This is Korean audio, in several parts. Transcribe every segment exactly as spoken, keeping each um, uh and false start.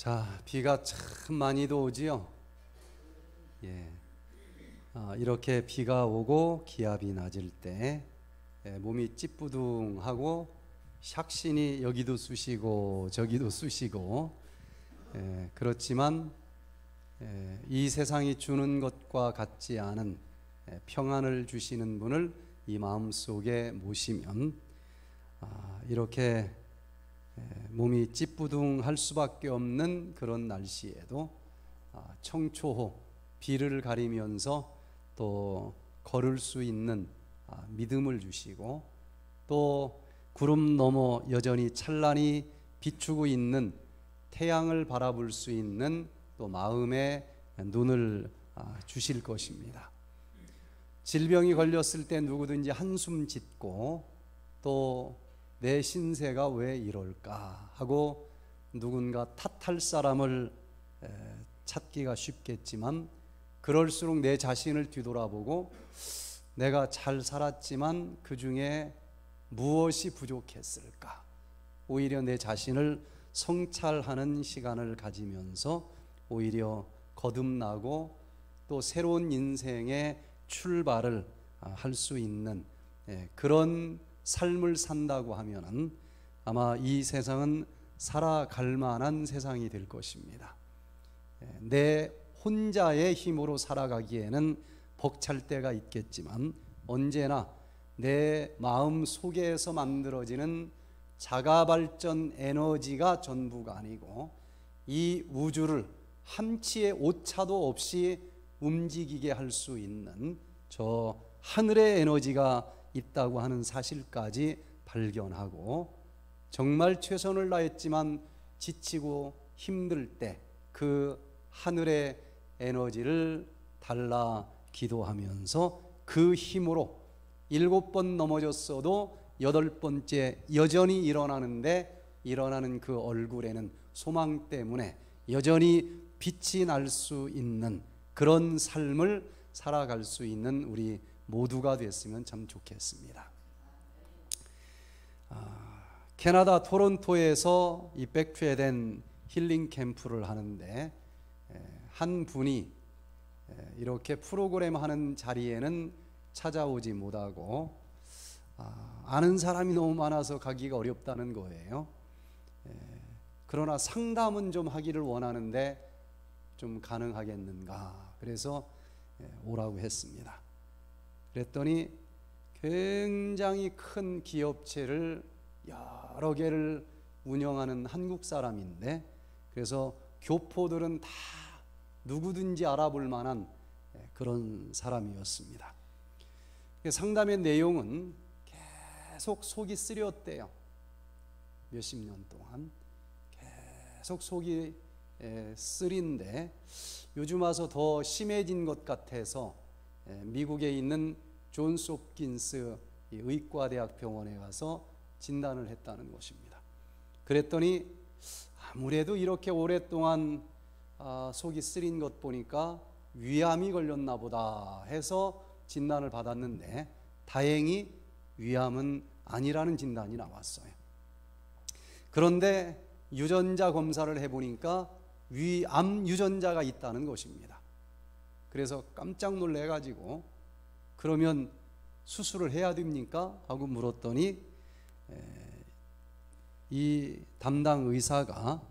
자, 비가 참 많이도 오지요. 예, 아, 이렇게 비가 오고 기압이 낮을 때 예, 몸이 찌뿌둥하고 샥신이 여기도 쑤시고 저기도 쑤시고 예, 그렇지만 예, 이 세상이 주는 것과 같지 않은 예, 평안을 주시는 분을 이 마음속에 모시면 아, 이렇게 몸이 찌뿌둥할 수밖에 없는 그런 날씨에도 청초호 비를 가리면서 또 걸을 수 있는 믿음을 주시고 또 구름 너머 여전히 찬란히 비추고 있는 태양을 바라볼 수 있는 또 마음의 눈을 주실 것입니다. 질병이 걸렸을 때 누구든지 한숨 짓고 또 내 신세가 왜 이럴까 하고 누군가 탓할 사람을 찾기가 쉽겠지만 그럴수록 내 자신을 뒤돌아보고 내가 잘 살았지만 그 중에 무엇이 부족했을까, 오히려 내 자신을 성찰하는 시간을 가지면서 오히려 거듭나고 또 새로운 인생의 출발을 할 수 있는 그런 삶을 산다고 하면은 아마 이 세상은 살아갈 만한 세상이 될 것입니다. 내 혼자의 힘으로 살아가기에는 벅찰 때가 있겠지만 언제나 내 마음 속에서 만들어지는 자가발전 에너지가 전부가 아니고 이 우주를 한치의 오차도 없이 움직이게 할 수 있는 저 하늘의 에너지가 있다고 하는 사실까지 발견하고 정말 최선을 다했지만 지치고 힘들 때 그 하늘의 에너지를 달라 기도하면서 그 힘으로 일곱 번 넘어졌어도 여덟 번째 여전히 일어나는데 일어나는 그 얼굴에는 소망 때문에 여전히 빛이 날 수 있는 그런 삶을 살아갈 수 있는 우리 모두가 됐으면 참 좋겠습니다. 아, 캐나다 토론토에서 이 백투에덴 힐링 캠프를 하는데 한 분이 이렇게 프로그램 하는 자리에는 찾아오지 못하고 아, 아는 사람이 너무 많아서 가기가 어렵다는 거예요. 그러나 상담은 좀 하기를 원하는데 좀 가능하겠는가, 그래서 오라고 했습니다. 그랬더니 굉장히 큰 기업체를 여러 개를 운영하는 한국 사람인데 그래서 교포들은 다 누구든지 알아볼 만한 그런 사람이었습니다. 상담의 내용은 계속 속이 쓰렸대요. 몇십 년 동안 계속 속이 쓰린데 요즘 와서 더 심해진 것 같아서 미국에 있는 존스 홉킨스 의과대학 병원에 가서 진단을 했다는 것입니다. 그랬더니 아무래도 이렇게 오랫동안 속이 쓰린 것 보니까 위암이 걸렸나 보다 해서 진단을 받았는데 다행히 위암은 아니라는 진단이 나왔어요. 그런데 유전자 검사를 해보니까 위암 유전자가 있다는 것입니다. 그래서 깜짝 놀래가지고 그러면 수술을 해야 됩니까? 하고 물었더니 이 담당 의사가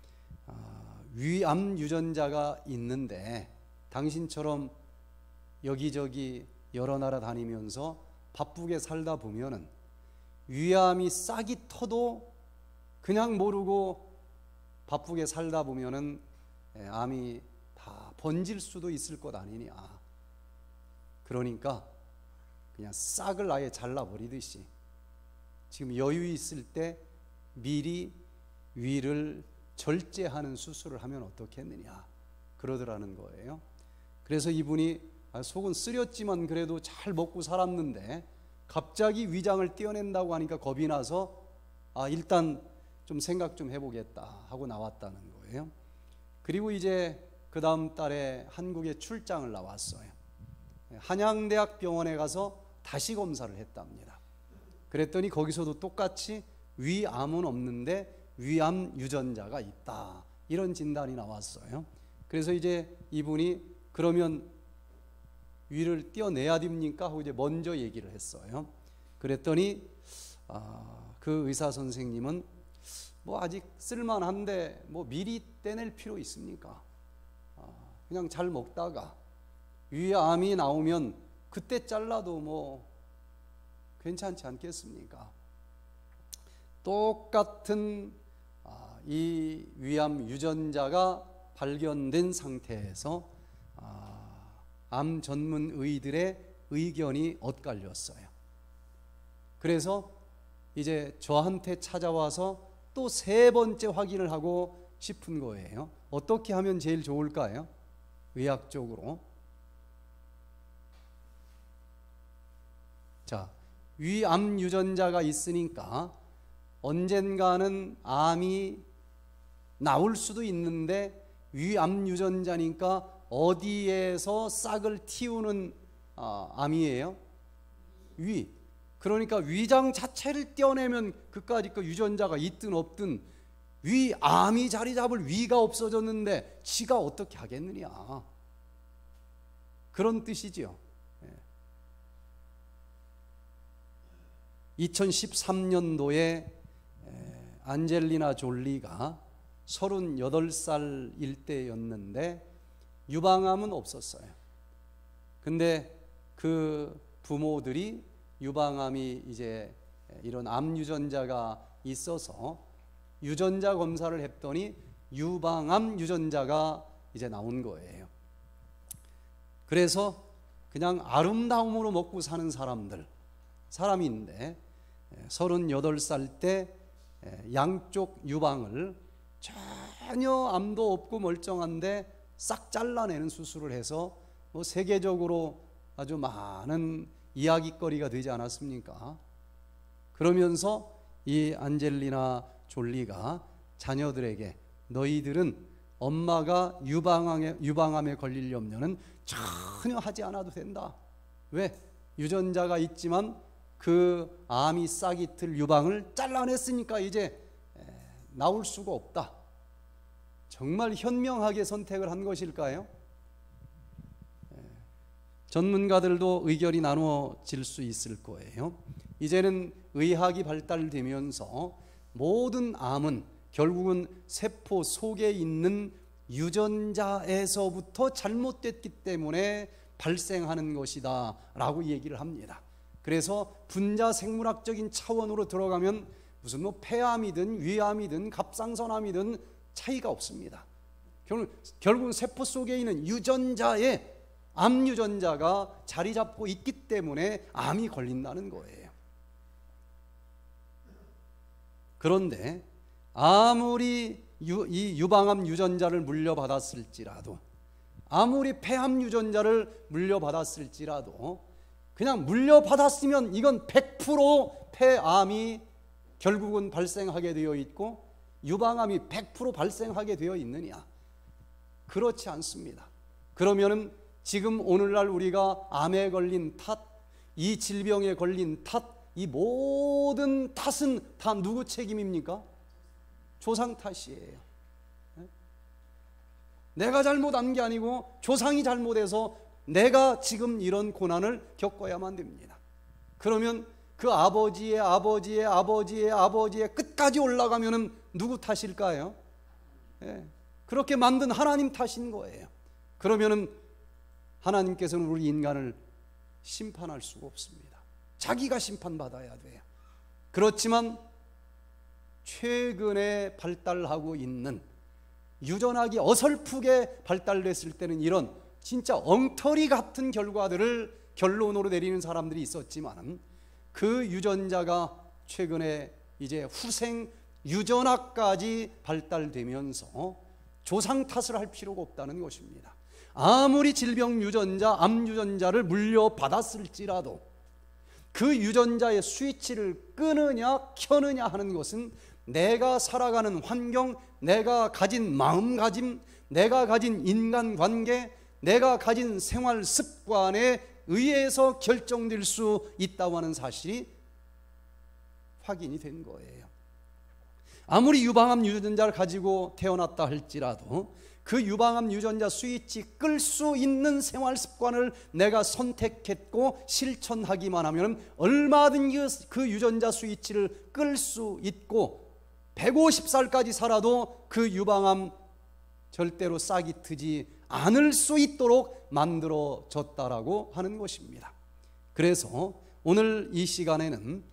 위암 유전자가 있는데 당신처럼 여기저기 여러 나라 다니면서 바쁘게 살다 보면은 위암이 싹이 터도 그냥 모르고 바쁘게 살다 보면은 암이 다 번질 수도 있을 것 아니냐. 그러니까 그냥 싹을 아예 잘라버리듯이 지금 여유 있을 때 미리 위를 절제하는 수술을 하면 어떻겠느냐 그러더라는 거예요. 그래서 이분이 속은 쓰렸지만 그래도 잘 먹고 살았는데 갑자기 위장을 떼어낸다고 하니까 겁이 나서 아 일단 좀 생각 좀 해보겠다 하고 나왔다는 거예요. 그리고 이제 그 다음 달에 한국에 출장을 나왔어요. 한양대학 병원에 가서 다시 검사를 했답니다. 그랬더니 거기서도 똑같이 위암은 없는데 위암 유전자가 있다 이런 진단이 나왔어요. 그래서 이제 이분이 그러면 위를 떼어내야 됩니까? 하고 이제 먼저 얘기를 했어요. 그랬더니 아, 그 의사 선생님은 뭐 아직 쓸만한데 뭐 미리 떼낼 필요 있습니까? 아, 그냥 잘 먹다가 위에 암이 나오면 그때 잘라도 뭐 괜찮지 않겠습니까? 똑같은 아, 이 위암 유전자가 발견된 상태에서 아, 암 전문 의들의 의견이 엇갈렸어요. 그래서 이제 저한테 찾아와서 또 세 번째 확인을 하고 싶은 거예요. 어떻게 하면 제일 좋을까요? 의학적으로. 자, 위암 유전자가 있으니까 언젠가는 암이 나올 수도 있는데 위암 유전자니까 어디에서 싹을 틔우는 아, 암이에요? 위. 그러니까 위장 자체를 떼어내면 그까짓 그 유전자가 있든 없든 위암이 자리 잡을 위가 없어졌는데 지가 어떻게 하겠느냐, 그런 뜻이죠. 이천십삼 년도에 안젤리나 졸리가 서른여덟 살일 때였는데 유방암은 없었어요. 근데 그 부모들이 유방암이 이제 이런 암 유전자가 있어서 유전자 검사를 했더니 유방암 유전자가 이제 나온 거예요. 그래서 그냥 아름다움으로 먹고 사는 사람들 사람인데 서른여덟 살 때 양쪽 유방을 전혀 암도 없고 멀쩡한데 싹 잘라내는 수술을 해서 뭐 세계적으로 아주 많은 이야기거리가 되지 않았습니까? 그러면서 이 안젤리나 졸리가 자녀들에게 너희들은 엄마가 유방암에, 유방암에 걸릴 염려는 전혀 하지 않아도 된다. 왜? 유전자가 있지만 그 암이 싹이 틀 유방을 잘라냈으니까 이제 나올 수가 없다. 정말 현명하게 선택을 한 것일까요? 전문가들도 의견이 나누어질 수 있을 거예요. 이제는 의학이 발달되면서 모든 암은 결국은 세포 속에 있는 유전자에서부터 잘못됐기 때문에 발생하는 것이다 라고 얘기를 합니다. 그래서 분자 생물학적인 차원으로 들어가면 무슨 뭐 폐암이든 위암이든 갑상선암이든 차이가 없습니다. 결국, 결국은 세포 속에 있는 유전자에 암 유전자가 자리 잡고 있기 때문에 암이 걸린다는 거예요. 그런데 아무리 유, 이 유방암 유전자를 물려받았을지라도 아무리 폐암 유전자를 물려받았을지라도 그냥 물려받았으면 이건 백 퍼센트 폐암이 결국은 발생하게 되어 있고 유방암이 백 퍼센트 발생하게 되어 있느냐? 그렇지 않습니다. 그러면은 지금 오늘날 우리가 암에 걸린 탓, 이 질병에 걸린 탓, 이 모든 탓은 다 누구 책임입니까? 조상 탓이에요. 내가 잘못한 게 아니고 조상이 잘못해서 내가 지금 이런 고난을 겪어야만 됩니다. 그러면 그 아버지의 아버지의 아버지의 아버지의 끝까지 올라가면은 누구 탓일까요? 예, 그렇게 만든 하나님 탓인 거예요. 그러면은 하나님께서는 우리 인간을 심판할 수가 없습니다. 자기가 심판받아야 돼요. 그렇지만 최근에 발달하고 있는 유전학이 어설프게 발달됐을 때는 이런 진짜 엉터리 같은 결과들을 결론으로 내리는 사람들이 있었지만 그 유전자가 최근에 이제 후생 유전학까지 발달되면서 조상 탓을 할 필요가 없다는 것입니다. 아무리 질병 유전자, 암 유전자를 물려받았을지라도 그 유전자의 스위치를 끄느냐 켜느냐 하는 것은 내가 살아가는 환경, 내가 가진 마음가짐, 내가 가진 인간관계, 내가 가진 생활 습관에 의해서 결정될 수 있다고 하는 사실이 확인이 된 거예요. 아무리 유방암 유전자를 가지고 태어났다 할지라도 그 유방암 유전자 스위치 끌 수 있는 생활 습관을 내가 선택했고 실천하기만 하면 얼마든지 그 유전자 스위치를 끌 수 있고 백오십 살까지 살아도 그 유방암 절대로 싹이 트지 않을 수 있도록 만들어졌다라고 하는 것입니다. 그래서 오늘 이 시간에는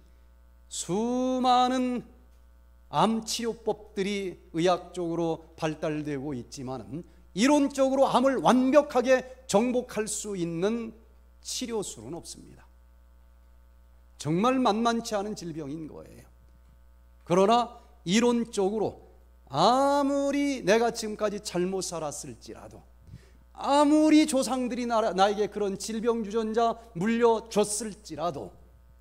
수많은 암치료법들이 의학적으로 발달되고 있지만 이론적으로 암을 완벽하게 정복할 수 있는 치료술은 없습니다. 정말 만만치 않은 질병인 거예요. 그러나 이론적으로 아무리 내가 지금까지 잘못 살았을지라도, 아무리 조상들이 나, 나에게 그런 질병 유전자 물려줬을지라도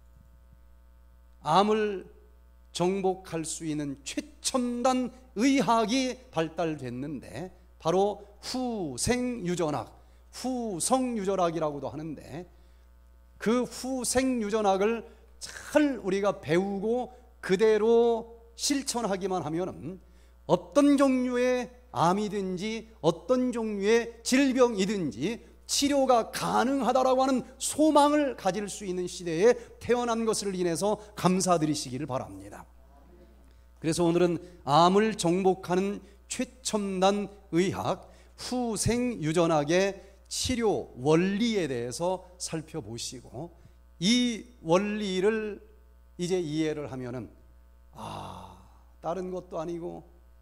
암을 정복할 수 있는 최첨단 의학이 발달됐는데 바로 후생유전학, 후성유전학이라고도 하는데 그 후생유전학을 잘 우리가 배우고 그대로 실천하기만 하면 어떤 종류의 암이든지 어떤 종류의 질병이든지 치료가 가능하다라고 하는 소망을 가질 수 있는 시대에 태어난 것을 인해서 감사드리시기를 바랍니다. 그래서 오늘은 암을 정복하는 최첨단 의학 후생유전학의 치료 원리에 대해서 살펴보시고 이 원리를 이제 이해를 하면은 아, 다른 것도 아니고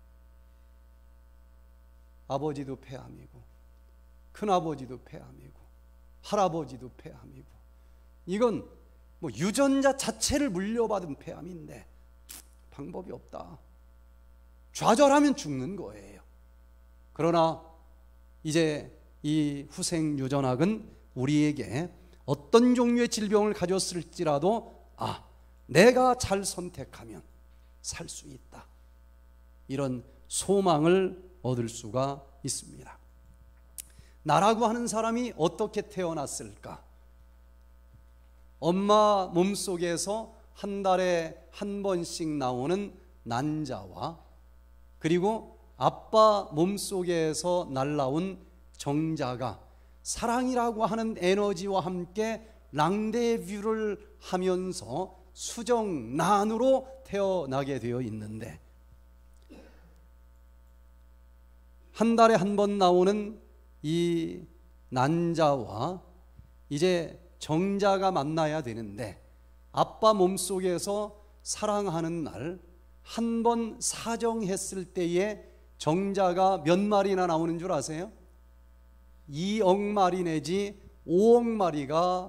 아버지도 폐암이고 큰아버지도 폐암이고 할아버지도 폐암이고 이건 뭐 유전자 자체를 물려받은 폐암인데 방법이 없다. 좌절하면 죽는 거예요. 그러나 이제 이 후생유전학은 우리에게 어떤 종류의 질병을 가졌을지라도 아, 내가 잘 선택하면 살 수 있다. 이런 소망을 얻을 수가 있습니다. 나라고 하는 사람이 어떻게 태어났을까? 엄마 몸속에서 한 달에 한 번씩 나오는 난자와 그리고 아빠 몸속에서 날라온 정자가 사랑이라고 하는 에너지와 함께 랑데뷰를 하면서 수정란으로 태어나게 되어 있는데 한 달에 한 번 나오는 이 난자와 이제 정자가 만나야 되는데 아빠 몸속에서 사랑하는 날 한 번 사정했을 때에 정자가 몇 마리나 나오는 줄 아세요? 이억 마리 내지 오억 마리가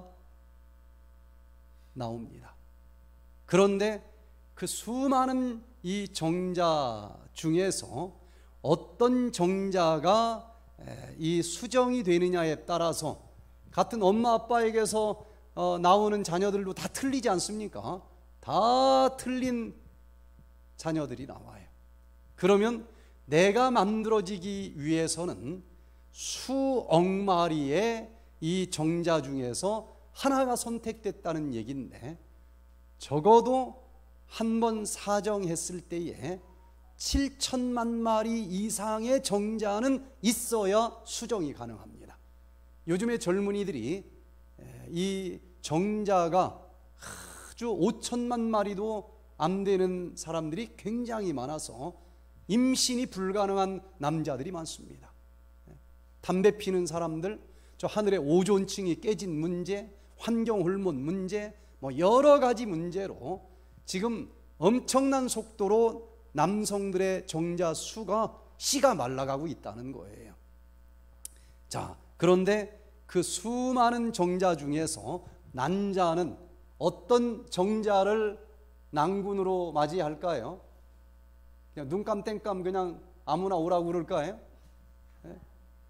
나옵니다. 그런데 그 수많은 이 정자 중에서 어떤 정자가 이 수정이 되느냐에 따라서 같은 엄마 아빠에게서 나오는 자녀들도 다 틀리지 않습니까? 다 틀린 자녀들이 나와요. 그러면 내가 만들어지기 위해서는 수억 마리의 이 정자 중에서 하나가 선택됐다는 얘기인데 적어도 한 번 사정했을 때에 칠천만 마리 이상의 정자는 있어야 수정이 가능합니다. 요즘의 젊은이들이 이 정자가 아주 오천만 마리도 안 되는 사람들이 굉장히 많아서 임신이 불가능한 남자들이 많습니다. 담배 피는 사람들, 저 하늘의 오존층이 깨진 문제, 환경 호르몬 문제, 뭐 여러 가지 문제로 지금 엄청난 속도로 남성들의 정자 수가 씨가 말라가고 있다는 거예요. 자, 그런데 그 수많은 정자 중에서 난자는 어떤 정자를 난군으로 맞이할까요? 그냥 눈감 땡감 그냥 아무나 오라고 그럴까요? 네?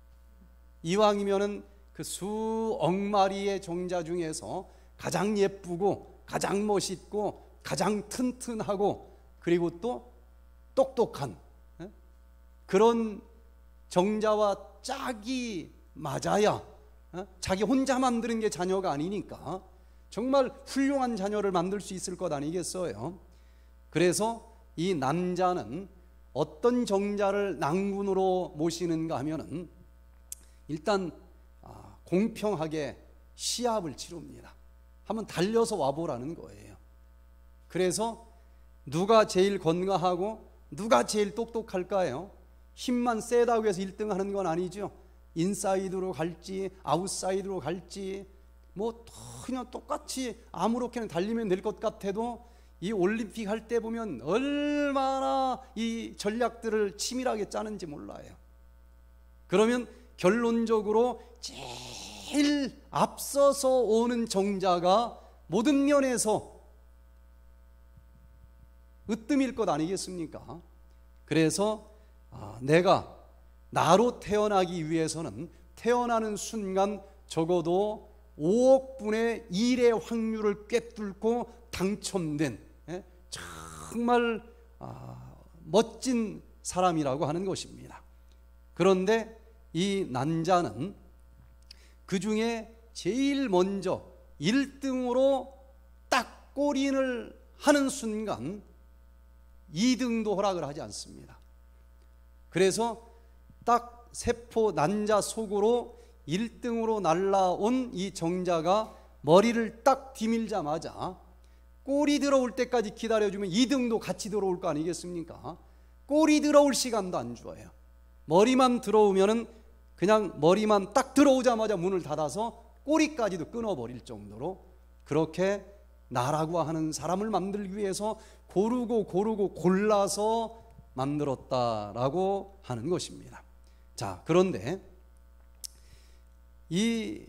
이왕이면은 그 수억 마리의 정자 중에서 가장 예쁘고 가장 멋있고 가장 튼튼하고 그리고 또 똑똑한 네? 그런 정자와 짝이 맞아야 네? 자기 혼자 만드는 게 자녀가 아니니까 정말 훌륭한 자녀를 만들 수 있을 것 아니겠어요? 그래서 이 난자는 어떤 정자를 낭군으로 모시는가 하면은 일단 공평하게 시합을 치릅니다. 한번 달려서 와보라는 거예요. 그래서 누가 제일 건강하고 누가 제일 똑똑할까요? 힘만 세다고 해서 일 등 하는 건 아니죠. 인사이드로 갈지 아웃사이드로 갈지 뭐 그냥 똑같이 아무렇게나 달리면 될 것 같아도 이 올림픽 할 때 보면 얼마나 이 전략들을 치밀하게 짜는지 몰라요. 그러면 결론적으로 제일 앞서서 오는 정자가 모든 면에서 으뜸일 것 아니겠습니까? 그래서 아, 내가 나로 태어나기 위해서는 태어나는 순간 적어도 오억 분의 일의 확률을 꿰뚫고 당첨된 예? 정말 아, 멋진 사람이라고 하는 것입니다. 그런데 이 난자는 그 중에 제일 먼저 일 등으로 딱 골인을 하는 순간 이 등도 허락을 하지 않습니다. 그래서 딱 세포 난자 속으로 일 등으로 날라온 이 정자가 머리를 딱 디밀자마자 골이 들어올 때까지 기다려주면 이 등도 같이 들어올 거 아니겠습니까? 골이 들어올 시간도 안 줘요. 머리만 들어오면은 그냥 머리만 딱 들어오자마자 문을 닫아서 꼬리까지도 끊어버릴 정도로 그렇게 나라고 하는 사람을 만들기 위해서 고르고 고르고 골라서 만들었다라고 하는 것입니다. 자, 그런데 이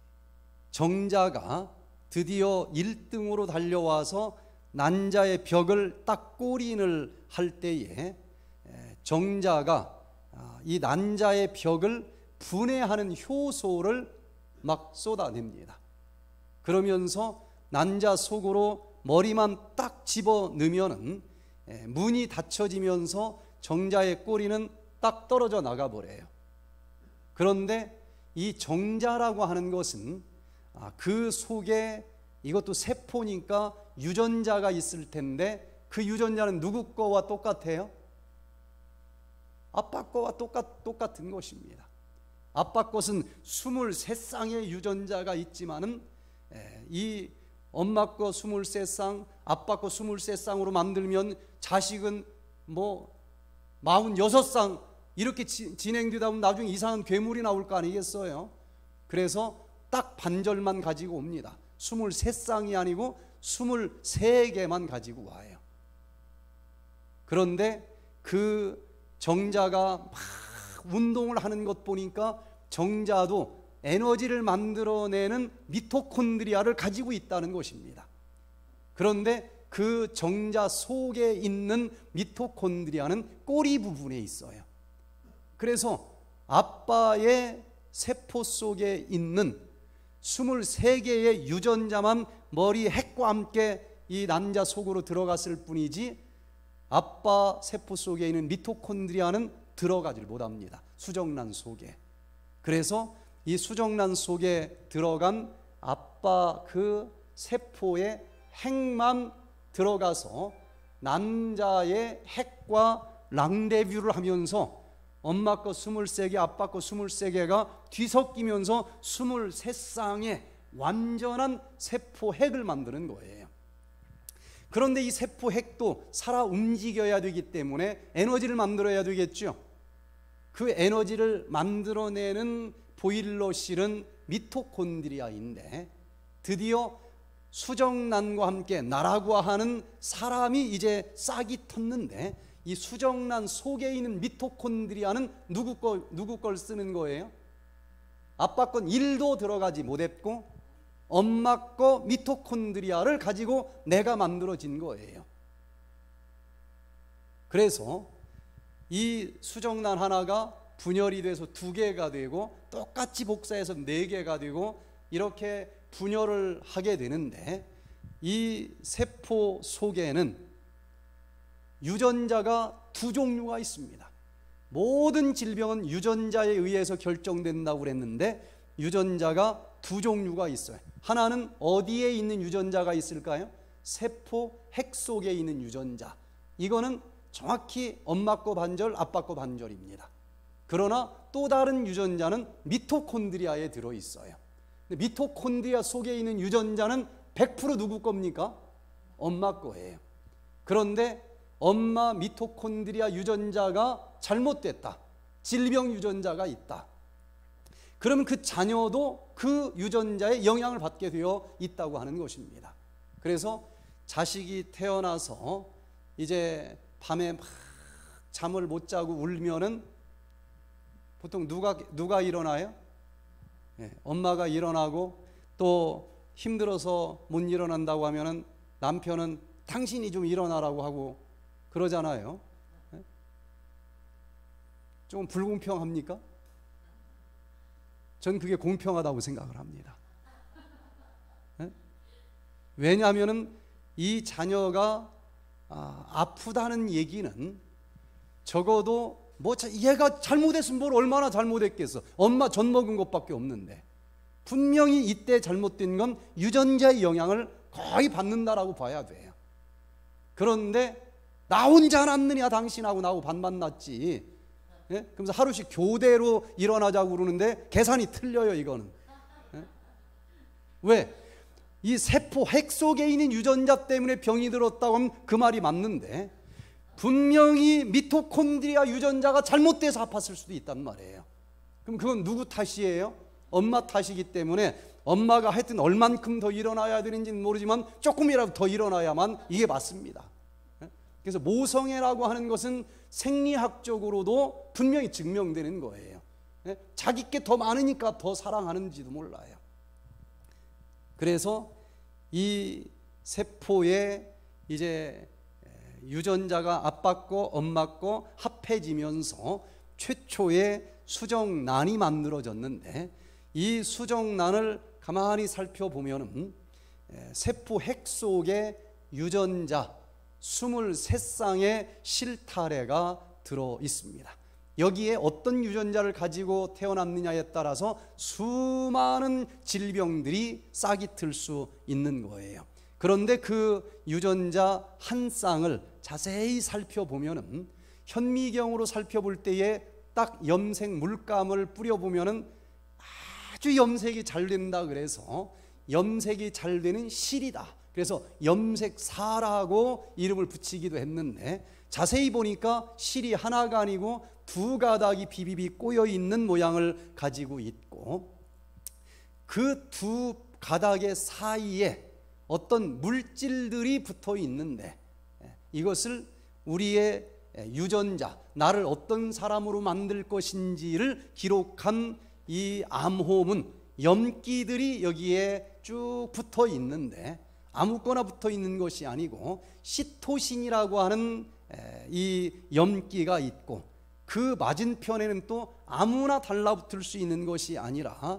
정자가 드디어 일 등으로 달려와서 난자의 벽을 딱 골인을 할 때에 정자가 이 난자의 벽을 분해하는 효소를 막 쏟아냅니다. 그러면서 난자 속으로 머리만 딱 집어 넣으면은 문이 닫혀지면서 정자의 꼬리는 딱 떨어져 나가 버려요. 그런데 이 정자라고 하는 것은 그 속에 이것도 세포니까 유전자가 있을 텐데 그 유전자는 누구 거와 똑같아요? 아빠 거와 똑같, 똑같은 것입니다. 아빠 것은 스물세 쌍의 유전자가 있지만은 이 엄마 거 스물세 쌍, 아빠 거 스물세 쌍으로 만들면 자식은 뭐 마흔여섯 쌍 이렇게 지, 진행되다 보면 나중에 이상한 괴물이 나올 거 아니겠어요? 그래서 딱 반절만 가지고 옵니다. 스물세 쌍이 아니고 스물세 개만 가지고 와요. 그런데 그 정자가 막 운동을 하는 것 보니까 정자도 에너지를 만들어내는 미토콘드리아를 가지고 있다는 것입니다. 그런데 그 정자 속에 있는 미토콘드리아는 꼬리 부분에 있어요. 그래서 아빠의 세포 속에 있는 스물세 개의 유전자만 머리 핵과 함께 이 난자 속으로 들어갔을 뿐이지 아빠 세포 속에 있는 미토콘드리아는 들어가질 못합니다. 수정란 속에. 그래서 이 수정란 속에 들어간 아빠 그 세포의 핵만 들어가서 난자의 핵과 랑데뷰를 하면서 엄마 거 스물세 개, 아빠 거 스물세 개가 뒤섞이면서 스물세 쌍의 완전한 세포 핵을 만드는 거예요. 그런데 이 세포 핵도 살아 움직여야 되기 때문에 에너지를 만들어야 되겠죠. 그 에너지를 만들어내는 보일러실은 미토콘드리아인데 드디어 수정란과 함께 나라고 하는 사람이 이제 싹이 텄는데 이 수정란 속에 있는 미토콘드리아는 누구 거, 누구 걸 쓰는 거예요? 아빠 건 일도 들어가지 못했고 엄마 거 미토콘드리아를 가지고 내가 만들어진 거예요. 그래서 이 수정란 하나가 분열이 돼서 두 개가 되고 똑같이 복사해서 네 개가 되고 이렇게 분열을 하게 되는데 이 세포 속에는 유전자가 두 종류가 있습니다. 모든 질병은 유전자에 의해서 결정된다고 그랬는데 유전자가 두 종류가 있어요. 하나는 어디에 있는 유전자가 있을까요? 세포 핵 속에 있는 유전자. 이거는 정확히 엄마 거 반절, 아빠 거 반절입니다. 그러나 또 다른 유전자는 미토콘드리아에 들어있어요. 미토콘드리아 속에 있는 유전자는 백 퍼센트 누구 겁니까? 엄마 거예요. 그런데 엄마 미토콘드리아 유전자가 잘못됐다, 질병 유전자가 있다, 그러면 그 자녀도 그 유전자의 영향을 받게 되어 있다고 하는 것입니다. 그래서 자식이 태어나서 이제 밤에 막 잠을 못 자고 울면은 보통 누가 누가 일어나요? 예, 엄마가 일어나고, 또 힘들어서 못 일어난다고 하면은 남편은 당신이 좀 일어나라고 하고 그러잖아요. 예? 좀 불공평합니까? 전 그게 공평하다고 생각을 합니다. 예? 왜냐하면은 이 자녀가 아, 아프다는 얘기는 적어도 뭐 얘가 잘못했으면 뭘 얼마나 잘못했겠어. 엄마 젖 먹은 것밖에 없는데. 분명히 이때 잘못된 건 유전자의 영향을 거의 받는다라고 봐야 돼요. 그런데 나 혼자 낳느냐 당신하고 나하고 반반 낳지. 예? 그러면서 하루씩 교대로 일어나자고 그러는데 계산이 틀려요 이거는. 예? 왜? 이 세포 핵 속에 있는 유전자 때문에 병이 들었다고 하면 그 말이 맞는데, 분명히 미토콘드리아 유전자가 잘못돼서 아팠을 수도 있단 말이에요. 그럼 그건 누구 탓이에요? 엄마 탓이기 때문에 엄마가 하여튼 얼만큼 더 일어나야 되는지는 모르지만 조금이라도 더 일어나야만 이게 맞습니다. 그래서 모성애라고 하는 것은 생리학적으로도 분명히 증명되는 거예요. 자기께 더 많으니까 더 사랑하는지도 몰라요. 그래서 이 세포에 이제 유전자가 아빠 거 엄마 거 합해지면서 최초의 수정란이 만들어졌는데, 이 수정란을 가만히 살펴보면은 세포 핵 속에 유전자 이십삼 쌍의 실타래가 들어 있습니다. 여기에 어떤 유전자를 가지고 태어났느냐에 따라서 수많은 질병들이 싹이 틀 수 있는 거예요. 그런데 그 유전자 한 쌍을 자세히 살펴보면은, 현미경으로 살펴볼 때에 딱 염색 물감을 뿌려보면은 아주 염색이 잘 된다 그래서 염색이 잘 되는 실이다, 그래서 염색사라고 이름을 붙이기도 했는데, 자세히 보니까 실이 하나가 아니고 두 가닥이 비비비 꼬여 있는 모양을 가지고 있고, 그 두 가닥의 사이에 어떤 물질들이 붙어 있는데, 이것을 우리의 유전자, 나를 어떤 사람으로 만들 것인지를 기록한 이 암호문, 염기들이 여기에 쭉 붙어 있는데, 아무거나 붙어 있는 것이 아니고 시토신이라고 하는 이 염기가 있고, 그 맞은편에는 또 아무나 달라붙을 수 있는 것이 아니라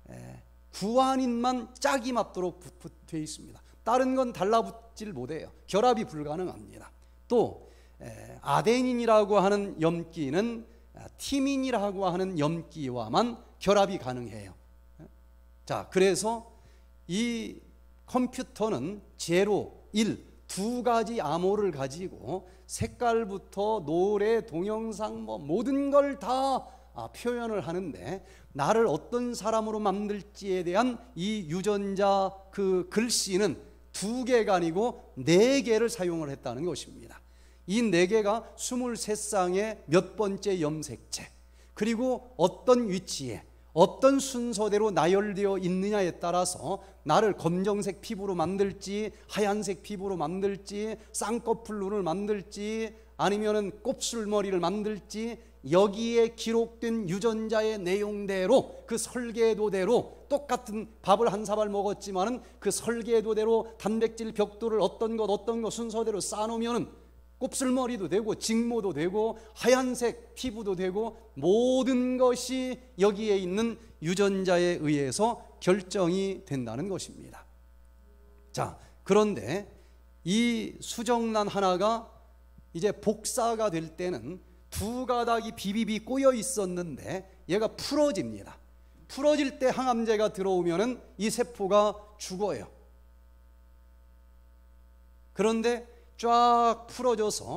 구안인만 짝이 맞도록 붙어 있습니다. 다른 건 달라붙질 못해요. 결합이 불가능합니다. 또 아데닌이라고 하는 염기는 티민이라고 하는 염기와만 결합이 가능해요. 자, 그래서 이 컴퓨터는 제로, 일 두 가지 암호를 가지고 색깔부터 노래, 동영상 뭐 모든 걸 다 표현을 하는데, 나를 어떤 사람으로 만들지에 대한 이 유전자 그 글씨는 두 개가 아니고 네 개를 사용을 했다는 것입니다. 이 네 개가 이십삼 쌍의 몇 번째 염색체, 그리고 어떤 위치에 어떤 순서대로 나열되어 있느냐에 따라서 나를 검정색 피부로 만들지, 하얀색 피부로 만들지, 쌍꺼풀 눈을 만들지, 아니면은 곱슬머리를 만들지, 여기에 기록된 유전자의 내용대로, 그 설계도대로, 똑같은 밥을 한 사발 먹었지만은 그 설계도대로 단백질 벽돌을 어떤 것 어떤 것 순서대로 쌓아놓으면은 곱슬머리도 되고 직모도 되고 하얀색 피부도 되고, 모든 것이 여기에 있는 유전자에 의해서 결정이 된다는 것입니다. 자, 그런데 이 수정란 하나가 이제 복사가 될 때는 두 가닥이 비비비 꼬여 있었는데 얘가 풀어집니다. 풀어질 때 항암제가 들어오면은 이 세포가 죽어요. 그런데 쫙 풀어져서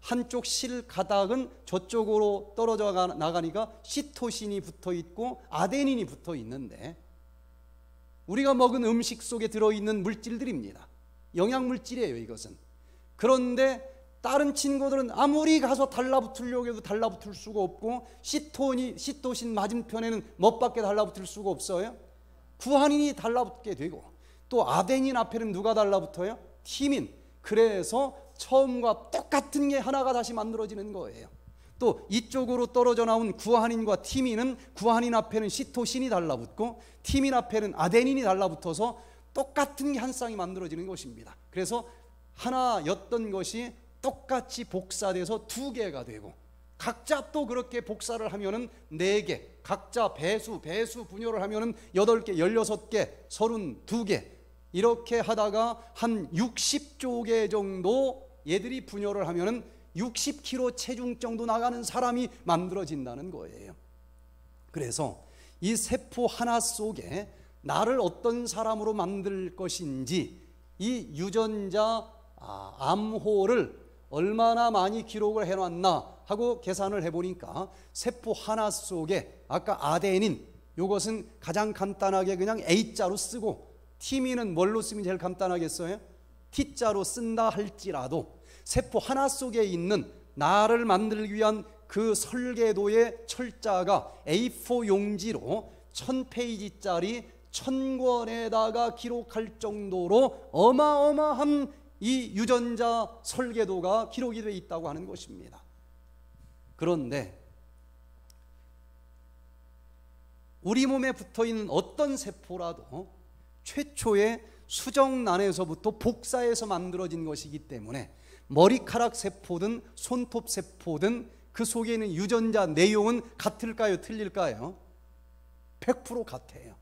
한쪽 실 가닥은 저쪽으로 떨어져 나가니까 시토신이 붙어 있고 아데닌이 붙어 있는데, 우리가 먹은 음식 속에 들어있는 물질들입니다. 영양물질이에요, 이것은. 그런데 다른 친구들은 아무리 가서 달라붙으려고 해도 달라붙을 수가 없고, 시토니, 시토신 맞은편에는 멋밖에 달라붙을 수가 없어요. 구아닌이 달라붙게 되고, 또 아데닌 앞에는 누가 달라붙어요? 티민. 그래서 처음과 똑같은 게 하나가 다시 만들어지는 거예요. 또 이쪽으로 떨어져 나온 구아닌과 티민은 구아닌 앞에는 시토신이 달라붙고 티민 앞에는 아데닌이 달라붙어서 똑같은 게 한 쌍이 만들어지는 것입니다. 그래서 하나였던 것이 똑같이 복사돼서 두 개가 되고, 각자 또 그렇게 복사를 하면은 네 개, 각자 배수, 배수 분열을 하면은 여덟 개, 열여섯 개, 서른두 개, 이렇게 하다가 한 육십조 개 정도 얘들이 분열을 하면은 육십 킬로그램 체중 정도 나가는 사람이 만들어진다는 거예요. 그래서 이 세포 하나 속에 나를 어떤 사람으로 만들 것인지 이 유전자 아, 암호를 얼마나 많이 기록을 해놨나 하고 계산을 해보니까 세포 하나 속에 아까 아데닌, 이것은 가장 간단하게 그냥 A자로 쓰고, 티민은 뭘로 쓰면 제일 간단하겠어요? T자로 쓴다 할지라도 세포 하나 속에 있는 나를 만들기 위한 그 설계도의 철자가 에이 사 용지로 천 페이지짜리 천 권에다가 기록할 정도로 어마어마한 이 유전자 설계도가 기록이 되어 있다고 하는 것입니다. 그런데 우리 몸에 붙어있는 어떤 세포라도 최초의 수정란에서부터 복사해서 만들어진 것이기 때문에 머리카락 세포든 손톱 세포든 그 속에 있는 유전자 내용은 같을까요? 틀릴까요? 백 퍼센트 같아요.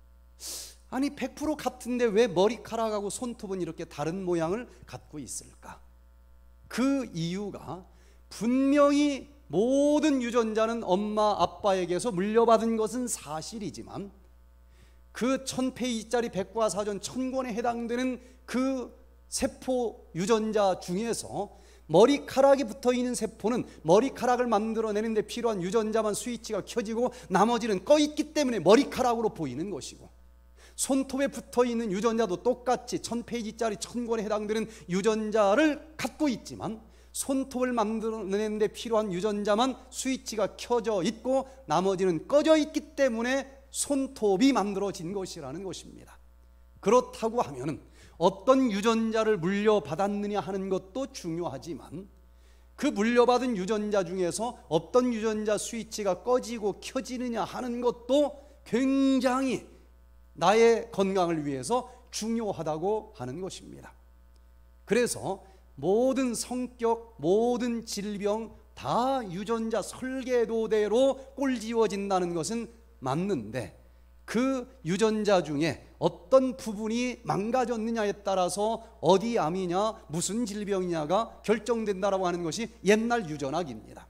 아니 백 퍼센트 같은데 왜 머리카락하고 손톱은 이렇게 다른 모양을 갖고 있을까? 그 이유가 분명히 모든 유전자는 엄마 아빠에게서 물려받은 것은 사실이지만 그 천 페이지짜리 백과사전 천 권에 해당되는 그 세포 유전자 중에서 머리카락이 붙어있는 세포는 머리카락을 만들어내는 데 필요한 유전자만 스위치가 켜지고 나머지는 꺼있기 때문에 머리카락으로 보이는 것이고, 손톱에 붙어있는 유전자도 똑같이 천 페이지짜리 천 권에 해당되는 유전자를 갖고 있지만 손톱을 만들어내는 데 필요한 유전자만 스위치가 켜져 있고 나머지는 꺼져 있기 때문에 손톱이 만들어진 것이라는 것입니다. 그렇다고 하면은 어떤 유전자를 물려받았느냐 하는 것도 중요하지만 그 물려받은 유전자 중에서 어떤 유전자 스위치가 꺼지고 켜지느냐 하는 것도 굉장히 나의 건강을 위해서 중요하다고 하는 것입니다. 그래서 모든 성격, 모든 질병 다 유전자 설계도대로 꼴지워진다는 것은 맞는데, 그 유전자 중에 어떤 부분이 망가졌느냐에 따라서 어디 암이냐 무슨 질병이냐가 결정된다라고 하는 것이 옛날 유전학입니다.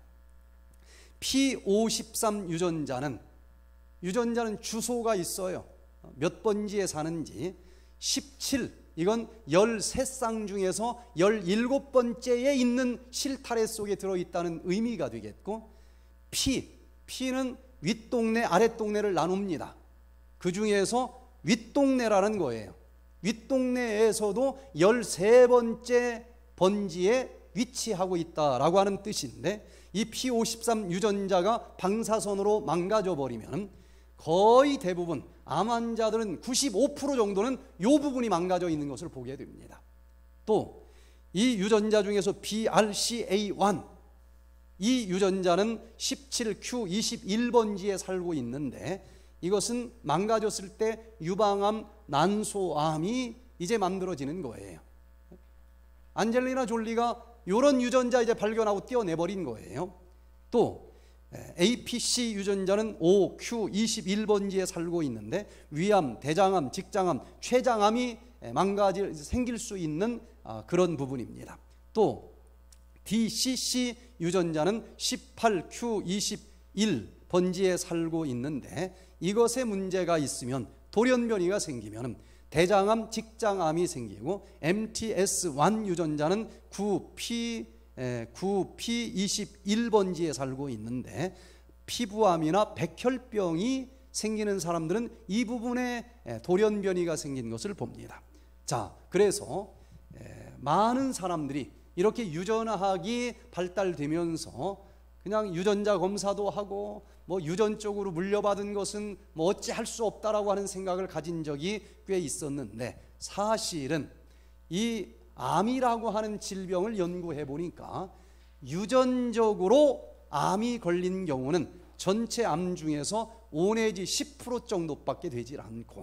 피 오십삼 유전자는 유전자는 주소가 있어요. 몇 번지에 사는지. 십칠, 이건 열세 쌍 중에서 열일곱 번째에 있는 실타래 속에 들어있다는 의미가 되겠고, 피, 피는 윗동네 아랫동네를 나눕니다. 그 중에서 윗동네라는 거예요. 윗동네에서도 열세 번째 번지에 위치하고 있다라고 하는 뜻인데, 이 피 오십삼 유전자가 방사선으로 망가져 버리면 거의 대부분 암 환자들은 구십오 퍼센트 정도는 이 부분이 망가져 있는 것을 보게 됩니다. 또 이 유전자 중에서 비 알 씨 에이 일, 이 유전자는 십칠 큐 이십일 번지에 살고 있는데, 이것은 망가졌을 때 유방암, 난소암이 이제 만들어지는 거예요. 안젤리나 졸리가 이런 유전자 이제 발견하고 떼어내버린 거예요. 또 에이 피 씨 유전자는 오 큐 이십일 번지에 살고 있는데 위암, 대장암, 직장암, 췌장암이 망가질 생길 수 있는 그런 부분입니다. 또 디 씨 씨 유전자는 십팔 큐 이십일 번지에 살고 있는데, 이것에 문제가 있으면 돌연변이가 생기면 대장암, 직장암이 생기고, 엠 티 에스 일 유전자는 구 피 구 피 이십일 번지에 살고 있는데 피부암이나 백혈병이 생기는 사람들은 이 부분에 돌연변이가 생긴 것을 봅니다. 자, 그래서 많은 사람들이 이렇게 유전학이 발달되면서 그냥 유전자 검사도 하고 뭐 유전적으로 물려받은 것은 뭐 어찌 할 수 없다라고 하는 생각을 가진 적이 꽤 있었는데, 사실은 이 암이라고 하는 질병을 연구해 보니까 유전적으로 암이 걸린 경우는 전체 암 중에서 오 내지 십 퍼센트 정도밖에 되질 않고,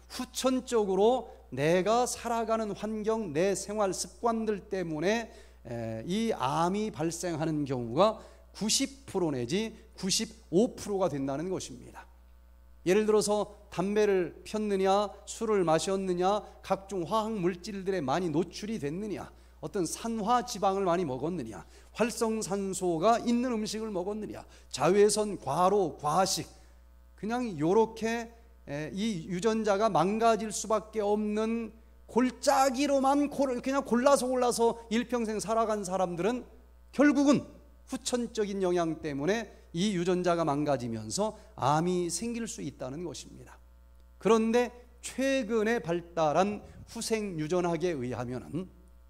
후천적으로 내가 살아가는 환경, 내 생활 습관들 때문에 이 암이 발생하는 경우가 구십 퍼센트 내지 구십오 퍼센트가 된다는 것입니다. 예를 들어서 담배를 폈느냐, 술을 마셨느냐, 각종 화학 물질들에 많이 노출이 됐느냐, 어떤 산화 지방을 많이 먹었느냐, 활성산소가 있는 음식을 먹었느냐, 자외선, 과로, 과식, 그냥 이렇게 이 유전자가 망가질 수밖에 없는 골짜기로만 그냥 골라서 골라서 일평생 살아간 사람들은 결국은 후천적인 영향 때문에 이 유전자가 망가지면서 암이 생길 수 있다는 것입니다. 그런데 최근에 발달한 후생 유전학에 의하면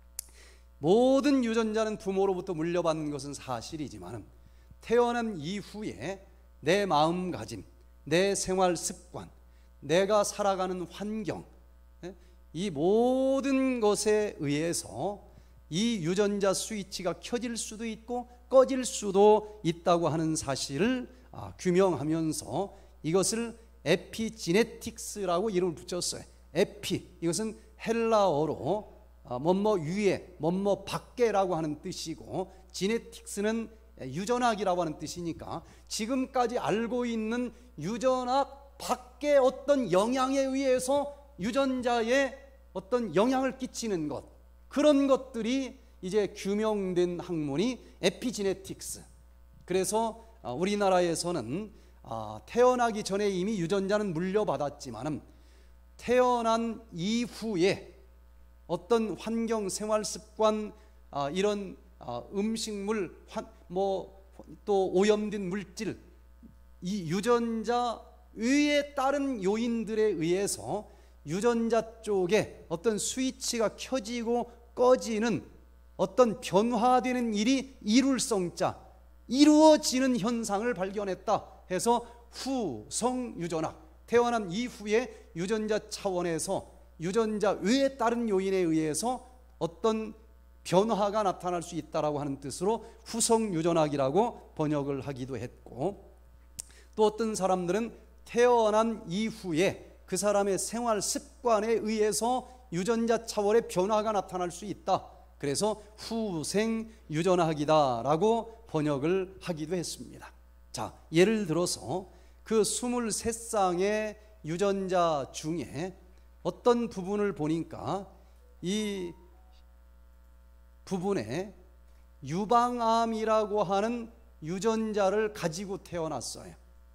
모든 유전자는 부모로부터 물려받는 것은 사실이지만 태어난 이후에 내 마음가짐, 내 생활 습관, 내가 살아가는 환경, 이 모든 것에 의해서 이 유전자 스위치가 켜질 수도 있고 꺼질 수도 있다고 하는 사실을 규명하면서 이것을 에피지네틱스라고 이름을 붙였어요. 에피, 이것은 헬라어로 뭐뭐 위에, 뭐뭐 밖에라고 하는 뜻이고, 지네틱스는 유전학이라고 하는 뜻이니까 지금까지 알고 있는 유전학 밖에 어떤 영향에 의해서 유전자에 어떤 영향을 끼치는 것, 그런 것들이 이제 규명된 학문이 에피지네틱스. 그래서 우리나라에서는 태어나기 전에 이미 유전자는 물려받았지만 태어난 이후에 어떤 환경, 생활 습관, 이런 음식물, 뭐 또 오염된 물질, 이 유전자에 따른 요인들에 의해서 유전자 쪽에 어떤 스위치가 켜지고 꺼지는 어떤 변화되는 일이 이룰성자, 이루어지는 현상을 발견했다 해서 후성 유전학, 태어난 이후에 유전자 차원에서 유전자 외에 따른 요인에 의해서 어떤 변화가 나타날 수 있다라고 하는 뜻으로 후성 유전학이라고 번역을 하기도 했고, 또 어떤 사람들은 태어난 이후에 그 사람의 생활 습관에 의해서 유전자 차원의 변화가 나타날 수 있다, 그래서 후생 유전학이다라고 번역을 하기도 했습니다. 자, 예를 들어서 그 스물세 쌍의 유전자 중에 어떤 부분을 보니까 이 부분에 유방암이라고 하는 유전자를 가지고 태어났어요.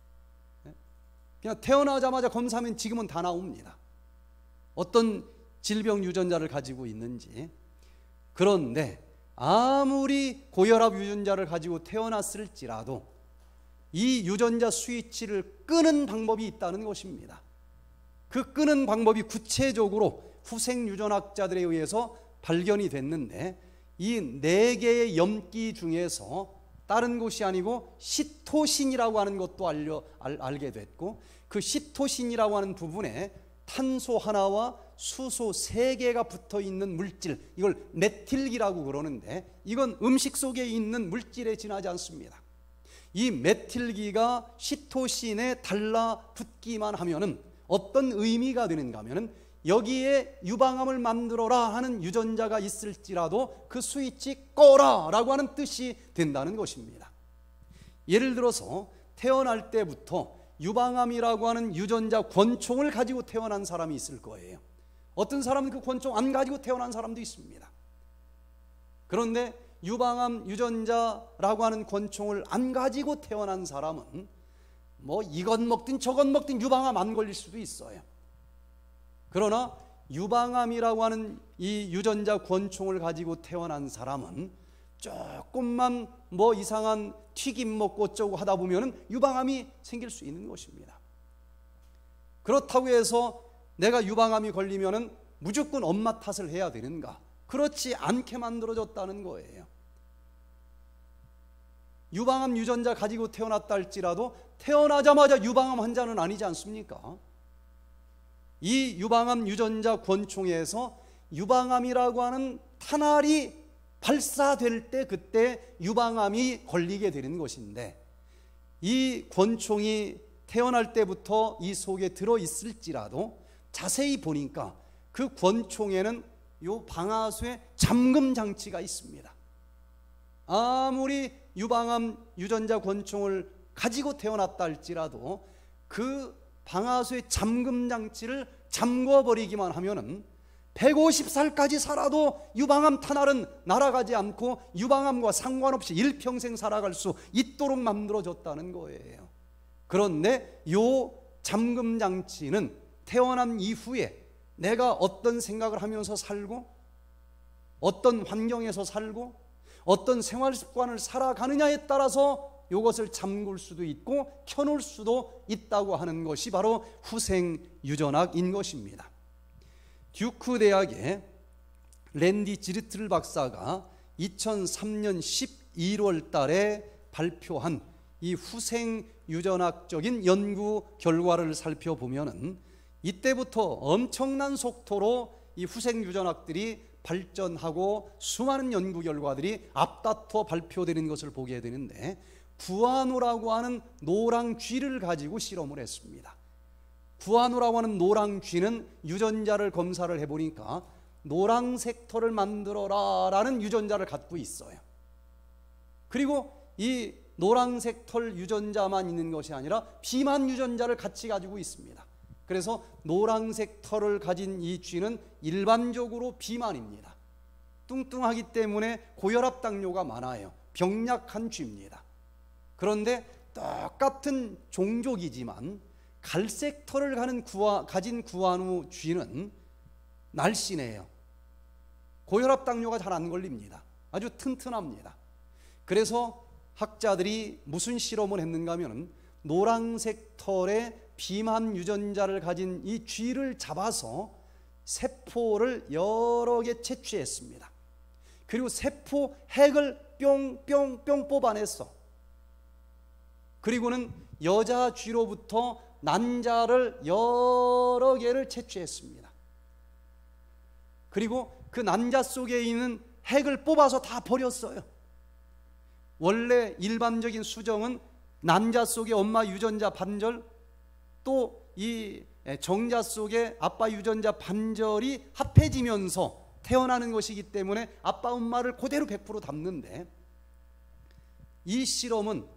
그냥 태어나자마자 검사하면 지금은 다 나옵니다. 어떤 질병 유전자를 가지고 있는지. 그런데 아무리 고혈압 유전자를 가지고 태어났을지라도 이 유전자 스위치를 끄는 방법이 있다는 것입니다. 그 끄는 방법이 구체적으로 후생 유전학자들에 의해서 발견이 됐는데, 이 네 개의 염기 중에서 다른 것이 아니고 시토신이라고 하는 것도 알려, 알, 알게 됐고, 그 시토신이라고 하는 부분에 탄소 하나와 수소 세 개가 붙어 있는 물질, 이걸 메틸기라고 그러는데 이건 음식 속에 있는 물질에 지나지 않습니다. 이 메틸기가 시토신에 달라붙기만 하면은 어떤 의미가 되는가 하면은 여기에 유방암을 만들어라 하는 유전자가 있을지라도 그 스위치 꺼라 라고 하는 뜻이 된다는 것입니다. 예를 들어서 태어날 때부터 유방암이라고 하는 유전자 권총을 가지고 태어난 사람이 있을 거예요. 어떤 사람은 그 권총 안 가지고 태어난 사람도 있습니다. 그런데 유방암 유전자라고 하는 권총을 안 가지고 태어난 사람은 뭐 이것 먹든 저것 먹든 유방암 안 걸릴 수도 있어요. 그러나 유방암이라고 하는 이 유전자 권총을 가지고 태어난 사람은 조금만 뭐 이상한 튀김 먹고 어쩌고 하다 보면 유방암이 생길 수 있는 것입니다. 그렇다고 해서 내가 유방암이 걸리면 무조건 엄마 탓을 해야 되는가? 그렇지 않게 만들어졌다는 거예요. 유방암 유전자 가지고 태어났다 할지라도 태어나자마자 유방암 환자는 아니지 않습니까? 이 유방암 유전자 권총에서 유방암이라고 하는 탄알이 발사될 때 그때 유방암이 걸리게 되는 것인데, 이 권총이 태어날 때부터 이 속에 들어있을지라도 자세히 보니까 그 권총에는 요 방아쇠 잠금 장치가 있습니다. 아무리 유방암 유전자 권총을 가지고 태어났다 할지라도 그 방아쇠 잠금 장치를 잠궈버리기만 하면은 백오십 살까지 살아도 유방암 탄알은 날아가지 않고 유방암과 상관없이 일평생 살아갈 수 있도록 만들어졌다는 거예요. 그런데 요 잠금 장치는 태어난 이후에 내가 어떤 생각을 하면서 살고 어떤 환경에서 살고 어떤 생활 습관을 살아가느냐에 따라서 이것을 잠글 수도 있고 켜놓을 수도 있다고 하는 것이 바로 후생 유전학인 것입니다. 듀크 대학의 랜디 지르틀 박사가 이천삼 년 십일월 달에 발표한 이 후생 유전학적인 연구 결과를 살펴보면은 이때부터 엄청난 속도로 이 후생 유전학들이 발전하고 수많은 연구 결과들이 앞다퉈 발표되는 것을 보게 되는데, 구아노라고 하는 노랑쥐를 가지고 실험을 했습니다. 구아노라고 하는 노랑쥐는 유전자를 검사를 해보니까 노란색 털을 만들어라 라는 유전자를 갖고 있어요. 그리고 이 노란색 털 유전자만 있는 것이 아니라 비만 유전자를 같이 가지고 있습니다. 그래서 노란색 털을 가진 이 쥐는 일반적으로 비만입니다. 뚱뚱하기 때문에 고혈압 당뇨가 많아요. 병약한 쥐입니다. 그런데 똑같은 종족이지만 갈색 털을 가는 구아, 가진 구아노 쥐는 날씬해요. 고혈압 당뇨가 잘 안 걸립니다. 아주 튼튼합니다. 그래서 학자들이 무슨 실험을 했는가 하면 노란색 털의 비만 유전자를 가진 이 쥐를 잡아서 세포를 여러 개 채취했습니다. 그리고 세포 핵을 뿅뿅뿅 뽑아냈어. 그리고는 여자 쥐로부터 난자를 여러 개를 채취했습니다. 그리고 그 난자 속에 있는 핵을 뽑아서 다 버렸어요. 원래 일반적인 수정은 난자 속에 엄마 유전자 반절, 또 이 정자 속에 아빠 유전자 반절이 합해지면서 태어나는 것이기 때문에 아빠 엄마를 그대로 백 퍼센트 담는데, 이 실험은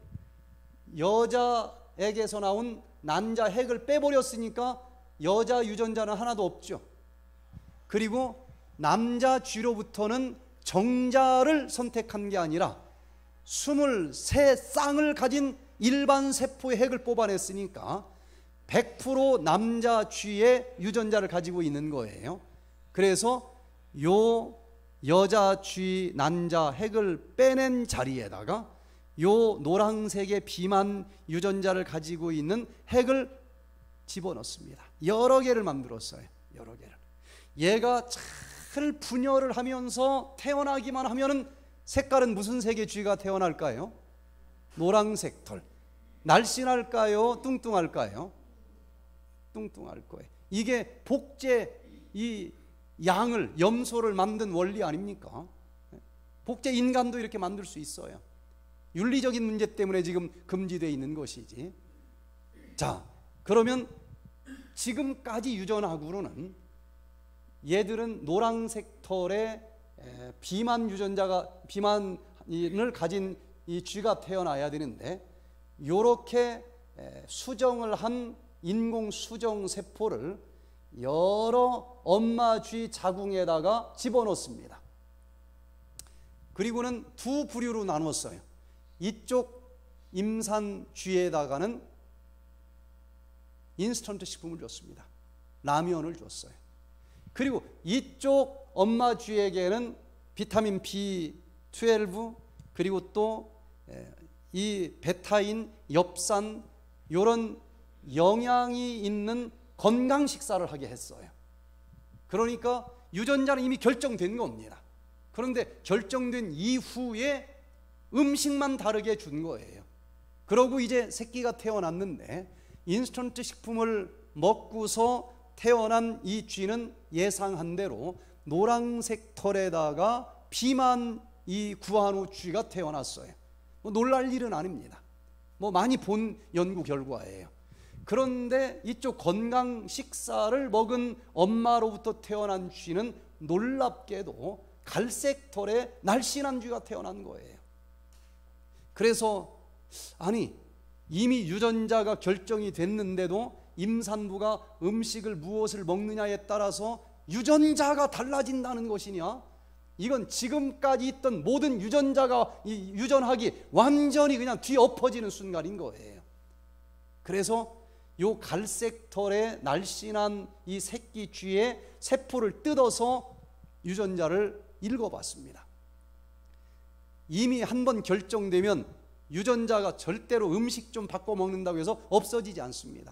여자에게서 나온 난자 핵을 빼버렸으니까 여자 유전자는 하나도 없죠. 그리고 남자 쥐로부터는 정자를 선택한 게 아니라 스물세 쌍을 가진 일반 세포의 핵을 뽑아냈으니까 백 퍼센트 남자 쥐의 유전자를 가지고 있는 거예요. 그래서 요 여자 쥐 난자 핵을 빼낸 자리에다가 요 노란색의 비만 유전자를 가지고 있는 핵을 집어넣습니다. 여러 개를 만들었어요. 여러 개를. 얘가 잘 분열을 하면서 태어나기만 하면은 색깔은 무슨 색의 쥐가 태어날까요? 노란색 털. 날씬할까요? 뚱뚱할까요? 뚱뚱할 거예요. 이게 복제 이 양을 염소를 만든 원리 아닙니까? 복제 인간도 이렇게 만들 수 있어요. 윤리적인 문제 때문에 지금 금지되어 있는 것이지. 자, 그러면 지금까지 유전학으로는 얘들은 노란색 털에 비만 유전자가 비만을 가진 이 쥐가 태어나야 되는데, 이렇게 수정을 한 인공 수정 세포를 여러 엄마 쥐 자궁에다가 집어넣습니다. 그리고는 두 부류로 나눴어요. 이쪽 임산 쥐에다가는 인스턴트 식품을 줬습니다. 라면을 줬어요. 그리고 이쪽 엄마 쥐에게는 비타민 B 십이 그리고 또 이 베타인, 엽산 이런 영양이 있는 건강 식사를 하게 했어요. 그러니까 유전자는 이미 결정된 겁니다. 그런데 결정된 이후에 음식만 다르게 준 거예요. 그러고 이제 새끼가 태어났는데 인스턴트 식품을 먹고서 태어난 이 쥐는 예상한 대로 노란색 털에다가 비만 이 구한우 쥐가 태어났어요. 뭐 놀랄 일은 아닙니다. 뭐 많이 본 연구 결과예요. 그런데 이쪽 건강 식사를 먹은 엄마로부터 태어난 쥐는 놀랍게도 갈색 털에 날씬한 쥐가 태어난 거예요. 그래서 아니 이미 유전자가 결정이 됐는데도 임산부가 음식을 무엇을 먹느냐에 따라서 유전자가 달라진다는 것이냐? 이건 지금까지 있던 모든 유전자가 이 유전학이 완전히 그냥 뒤엎어지는 순간인 거예요. 그래서 요 갈색 털에 날씬한 이 새끼 쥐의 세포를 뜯어서 유전자를 읽어봤습니다. 이미 한번 결정되면 유전자가 절대로 음식 좀 바꿔 먹는다고 해서 없어지지 않습니다.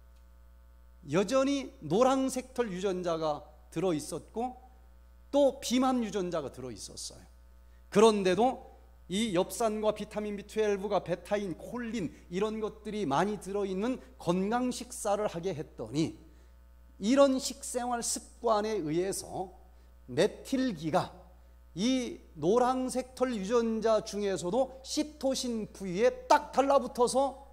여전히 노란색 털 유전자가 들어있었고 또 비만 유전자가 들어있었어요. 그런데도 이 엽산과 비타민 비 십이가 베타인, 콜린 이런 것들이 많이 들어있는 건강 식사를 하게 했더니 이런 식생활 습관에 의해서 메틸기가 이 노란색 털 유전자 중에서도 시토신 부위에 딱 달라붙어서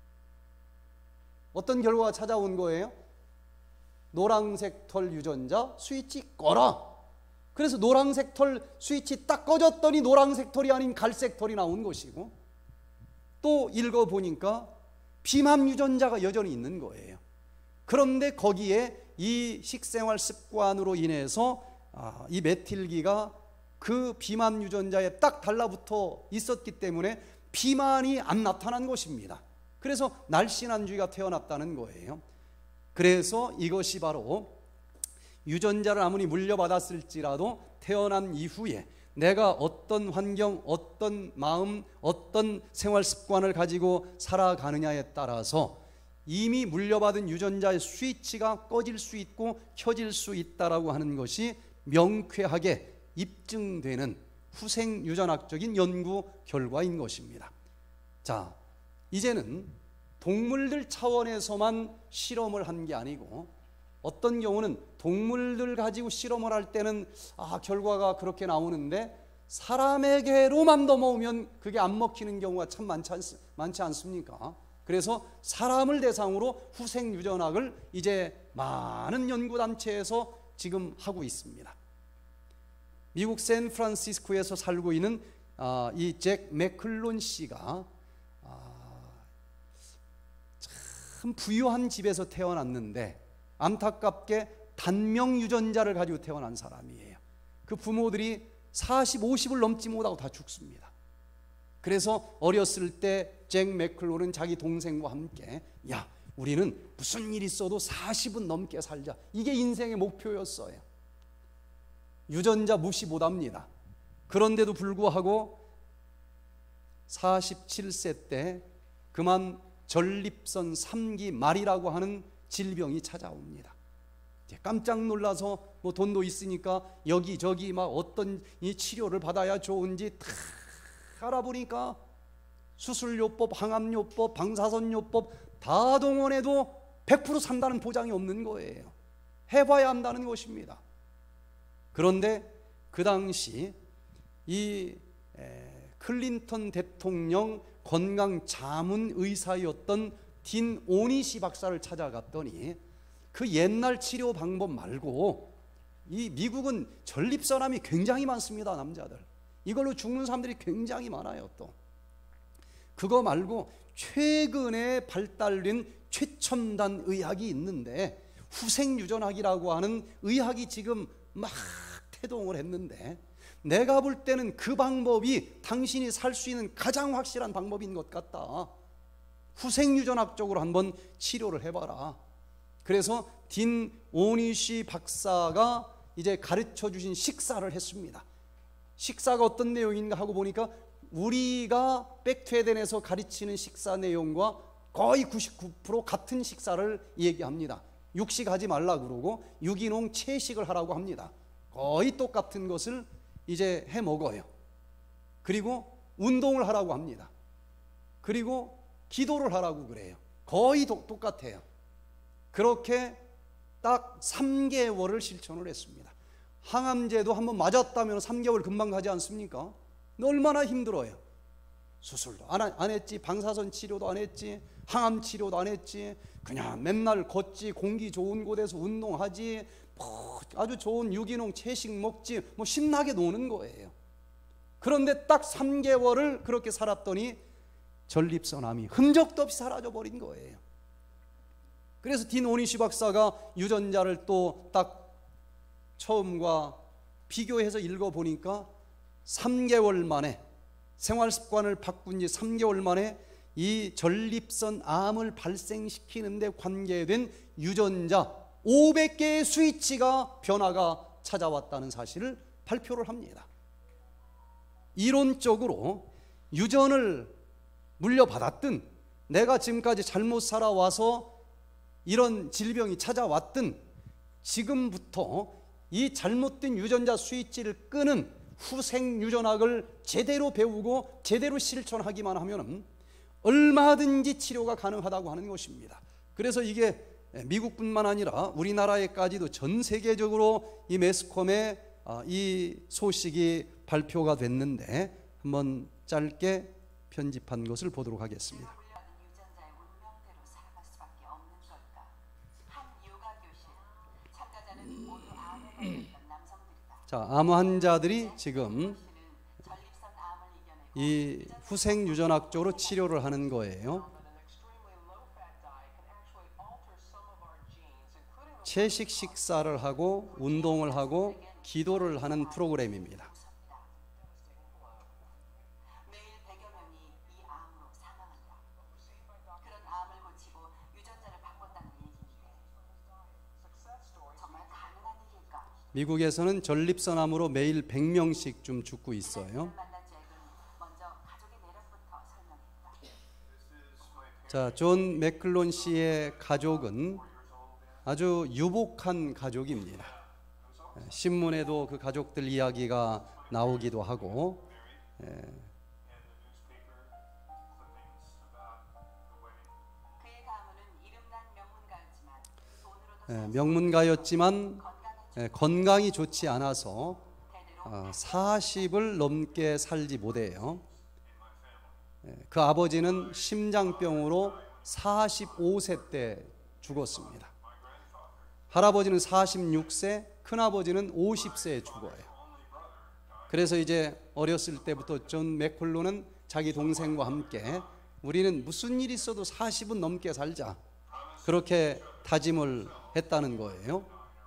어떤 결과가 찾아온 거예요? 노란색 털 유전자 스위치 꺼라. 그래서 노란색 털 스위치 딱 꺼졌더니 노란색 털이 아닌 갈색 털이 나온 것이고, 또 읽어보니까 비만 유전자가 여전히 있는 거예요. 그런데 거기에 이 식생활 습관으로 인해서 아, 이 메틸기가 그 비만 유전자에 딱 달라붙어 있었기 때문에 비만이 안 나타난 것입니다. 그래서 날씬한 쥐가 태어났다는 거예요. 그래서 이것이 바로 유전자를 아무리 물려받았을지라도 태어난 이후에 내가 어떤 환경, 어떤 마음, 어떤 생활 습관을 가지고 살아가느냐에 따라서 이미 물려받은 유전자의 스위치가 꺼질 수 있고 켜질 수 있다라고 하는 것이 명쾌하게 입증되는 후생 유전학적인 연구 결과인 것입니다. 자, 이제는 동물들 차원에서만 실험을 한 게 아니고 어떤 경우는 동물들 가지고 실험을 할 때는 아, 결과가 그렇게 나오는데 사람에게로만 넘어오면 그게 안 먹히는 경우가 참 많지, 않, 많지 않습니까? 그래서 사람을 대상으로 후생 유전학을 이제 많은 연구단체에서 지금 하고 있습니다. 미국 샌프란시스코에서 살고 있는 아, 이 잭 맥클론 씨가 아, 참 부유한 집에서 태어났는데 안타깝게 단명 유전자를 가지고 태어난 사람이에요. 그 부모들이 사십, 오십을 넘지 못하고 다 죽습니다. 그래서 어렸을 때 잭 맥클론은 자기 동생과 함께 야, 우리는 무슨 일 있어도 사십은 넘게 살자. 이게 인생의 목표였어요. 유전자 무시 못합니다. 그런데도 불구하고 사십칠 세 때 그만 전립선 삼 기 말이라고 하는 질병이 찾아옵니다. 깜짝 놀라서 뭐 돈도 있으니까 여기저기 막 어떤 이 치료를 받아야 좋은지 다 알아보니까 수술요법, 항암요법, 방사선요법 다 동원해도 백 퍼센트 산다는 보장이 없는 거예요. 해봐야 한다는 것입니다. 그런데 그 당시 이 클린턴 대통령 건강자문의사였던 딘 오니시 박사를 찾아갔더니 그 옛날 치료 방법 말고 이 미국은 전립선암이 굉장히 많습니다. 남자들 이걸로 죽는 사람들이 굉장히 많아요. 또 그거 말고 최근에 발달된 최첨단 의학이 있는데 후생유전학이라고 하는 의학이 지금 막 태동을 했는데 내가 볼 때는 그 방법이 당신이 살 수 있는 가장 확실한 방법인 것 같다. 후생유전학적으로 한번 치료를 해봐라. 그래서 딘 오니시 박사가 이제 가르쳐 주신 식사를 했습니다. 식사가 어떤 내용인가 하고 보니까 우리가 백투에덴에서 가르치는 식사 내용과 거의 구십구 퍼센트 같은 식사를 얘기합니다. 육식하지 말라 그러고 유기농 채식을 하라고 합니다. 거의 똑같은 것을 이제 해 먹어요. 그리고 운동을 하라고 합니다. 그리고 기도를 하라고 그래요. 거의 도, 똑같아요. 그렇게 딱 삼 개월을 실천을 했습니다. 항암제도 한번 맞았다면 삼 개월 금방 가지 않습니까? 얼마나 힘들어요. 수술도 안, 안 했지, 방사선 치료도 안 했지, 항암 치료도 안 했지, 그냥 맨날 걷지, 공기 좋은 곳에서 운동하지, 뭐 아주 좋은 유기농 채식 먹지, 뭐 신나게 노는 거예요. 그런데 딱 삼 개월을 그렇게 살았더니 전립선암이 흔적도 없이 사라져 버린 거예요. 그래서 딘 오니시 박사가 유전자를 또 딱 처음과 비교해서 읽어보니까 삼 개월 만에, 생활 습관을 바꾼 지 삼 개월 만에 이 전립선 암을 발생시키는데 관계된 유전자 오백 개의 스위치가 변화가 찾아왔다는 사실을 발표를 합니다. 이론적으로 유전을 물려받았든 내가 지금까지 잘못 살아와서 이런 질병이 찾아왔든 지금부터 이 잘못된 유전자 스위치를 끄는 후생 유전학을 제대로 배우고 제대로 실천하기만 하면 얼마든지 치료가 가능하다고 하는 것입니다. 그래서 이게 미국뿐만 아니라 우리나라에까지도 전 세계적으로 이 매스컴에 이 소식이 발표가 됐는데 한번 짧게 편집한 것을 보도록 하겠습니다. 자, 암 환자들이 지금 이 후생 유전학적으로 치료를 하는 거예요. 채식 식사를 하고 운동을 하고 기도를 하는 프로그램입니다. 미국에서는 전립선암으로 매일 백 명씩 좀 죽고 있어요. 자, 존 맥클론 씨의 가족은 아주 유복한 가족입니다. 신문에도 그 가족들 이야기가 나오기도 하고, 예. 예, 명문가였지만 예, 건강이 좋지 않아서 사십을 넘게 살지 못해요. 예, 그 아버지는 심장병으로 사십오 세 때 죽었습니다. 할아버지는 사십육 세, 큰아버지는 오십 세에 죽어요. 그래서 이제 어렸을 때부터 존 맥클론은 자기 동생과 함께 우리는 무슨 일이 있어도 사십은 넘게 살자, 그렇게 다짐을 했다는 거예요.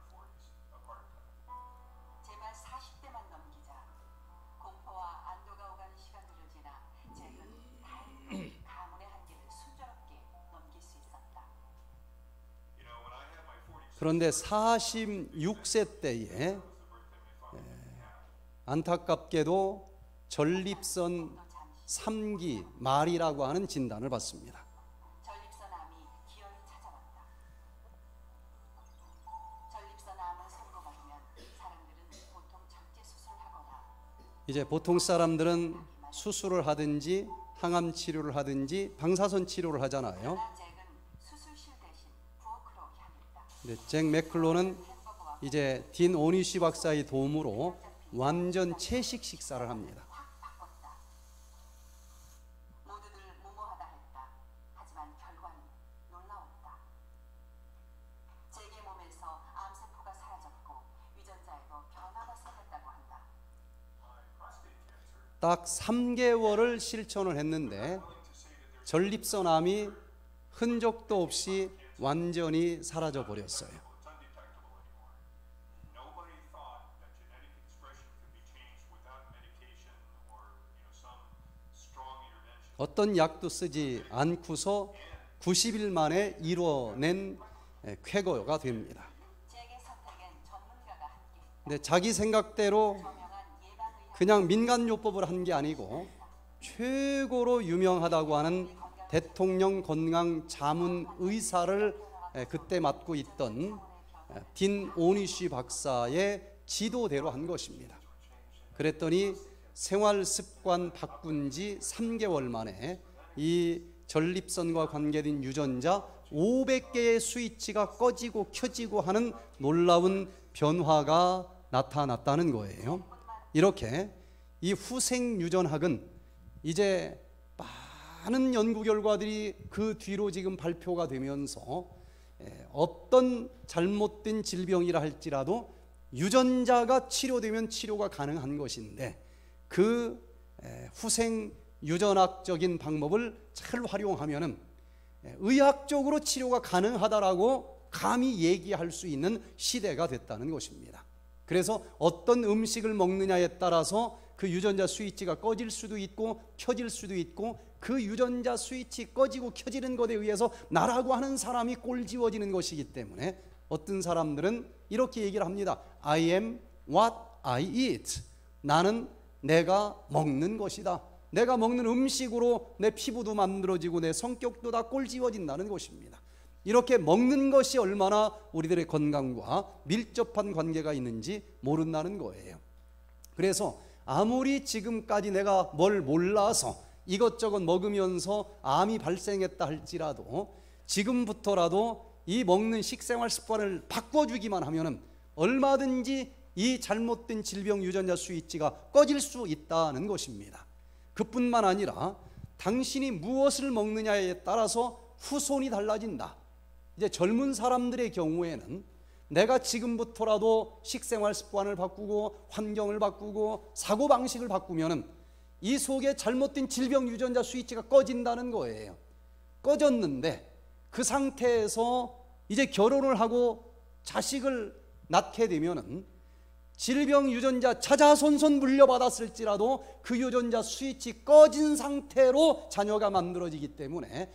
그런데 사십육 세 때에 안타깝게도 전립선 삼 기 말이라고 하는 진단을 받습니다. 전립선암이 기어이 찾아왔다. 전립선암을 선고받으면 사람들은 보통 절제 수술을 하거나 이제 보통 사람들은 수술을 하든지 항암 치료를 하든지 방사선 치료를 하잖아요. 네, 잭 맥클론은 이제 딘 오니시 박사의 도움으로 완전 채식 식사를 합니다. 모두들 무모하다 했다. 하지만 결과는 놀라웠다. 잭의 몸에서 암세포가 사라졌고 유전자에도 변화가 생겼다고 한다. 딱 삼 개월을 실천을 했는데 전립선암이 흔적도 없이 완전히 사라져 버렸어요. 어떤 약도 쓰지 않고서 구십 일 만에 이뤄낸 쾌거가 됩니다. 근데 자기 생각대로 그냥 민간요법을 한 게 아니고 최고로 유명하다고 하는 대통령 건강 자문 의사를 그때 맡고 있던 딘 오니쉬 박사의 지도대로 한 것입니다. 그랬더니 생활 습관 바꾼 지 삼 개월 만에 이 전립선과 관계된 유전자 오백 개의 스위치가 꺼지고 켜지고 하는 놀라운 변화가 나타났다는 거예요. 이렇게 이 후생 유전학은 이제 많은 연구 결과들이 그 뒤로 지금 발표가 되면서 어떤 잘못된 질병이라 할지라도 유전자가 치료되면 치료가 가능한 것인데 그 후생 유전학적인 방법을 잘 활용하면은 의학적으로 치료가 가능하다라고 감히 얘기할 수 있는 시대가 됐다는 것입니다. 그래서 어떤 음식을 먹느냐에 따라서 그 유전자 스위치가 꺼질 수도 있고 켜질 수도 있고 그 유전자 스위치 꺼지고 켜지는 것에 의해서 나라고 하는 사람이 꼴지워지는 것이기 때문에 어떤 사람들은 이렇게 얘기를 합니다. I am what I eat. 나는 내가 먹는 것이다. 내가 먹는 음식으로 내 피부도 만들어지고 내 성격도 다 꼴지워진다는 것입니다. 이렇게 먹는 것이 얼마나 우리들의 건강과 밀접한 관계가 있는지 모른다는 거예요. 그래서 아무리 지금까지 내가 뭘 몰라서 이것저것 먹으면서 암이 발생했다 할지라도 지금부터라도 이 먹는 식생활 습관을 바꿔주기만 하면은 얼마든지 이 잘못된 질병 유전자 스위치가 꺼질 수 있다는 것입니다. 그뿐만 아니라 당신이 무엇을 먹느냐에 따라서 후손이 달라진다. 이제 젊은 사람들의 경우에는 내가 지금부터라도 식생활 습관을 바꾸고 환경을 바꾸고 사고방식을 바꾸면은 이 속에 잘못된 질병 유전자 스위치가 꺼진다는 거예요. 꺼졌는데 그 상태에서 이제 결혼을 하고 자식을 낳게 되면은 질병 유전자 자자손손 물려받았을지라도 그 유전자 스위치 꺼진 상태로 자녀가 만들어지기 때문에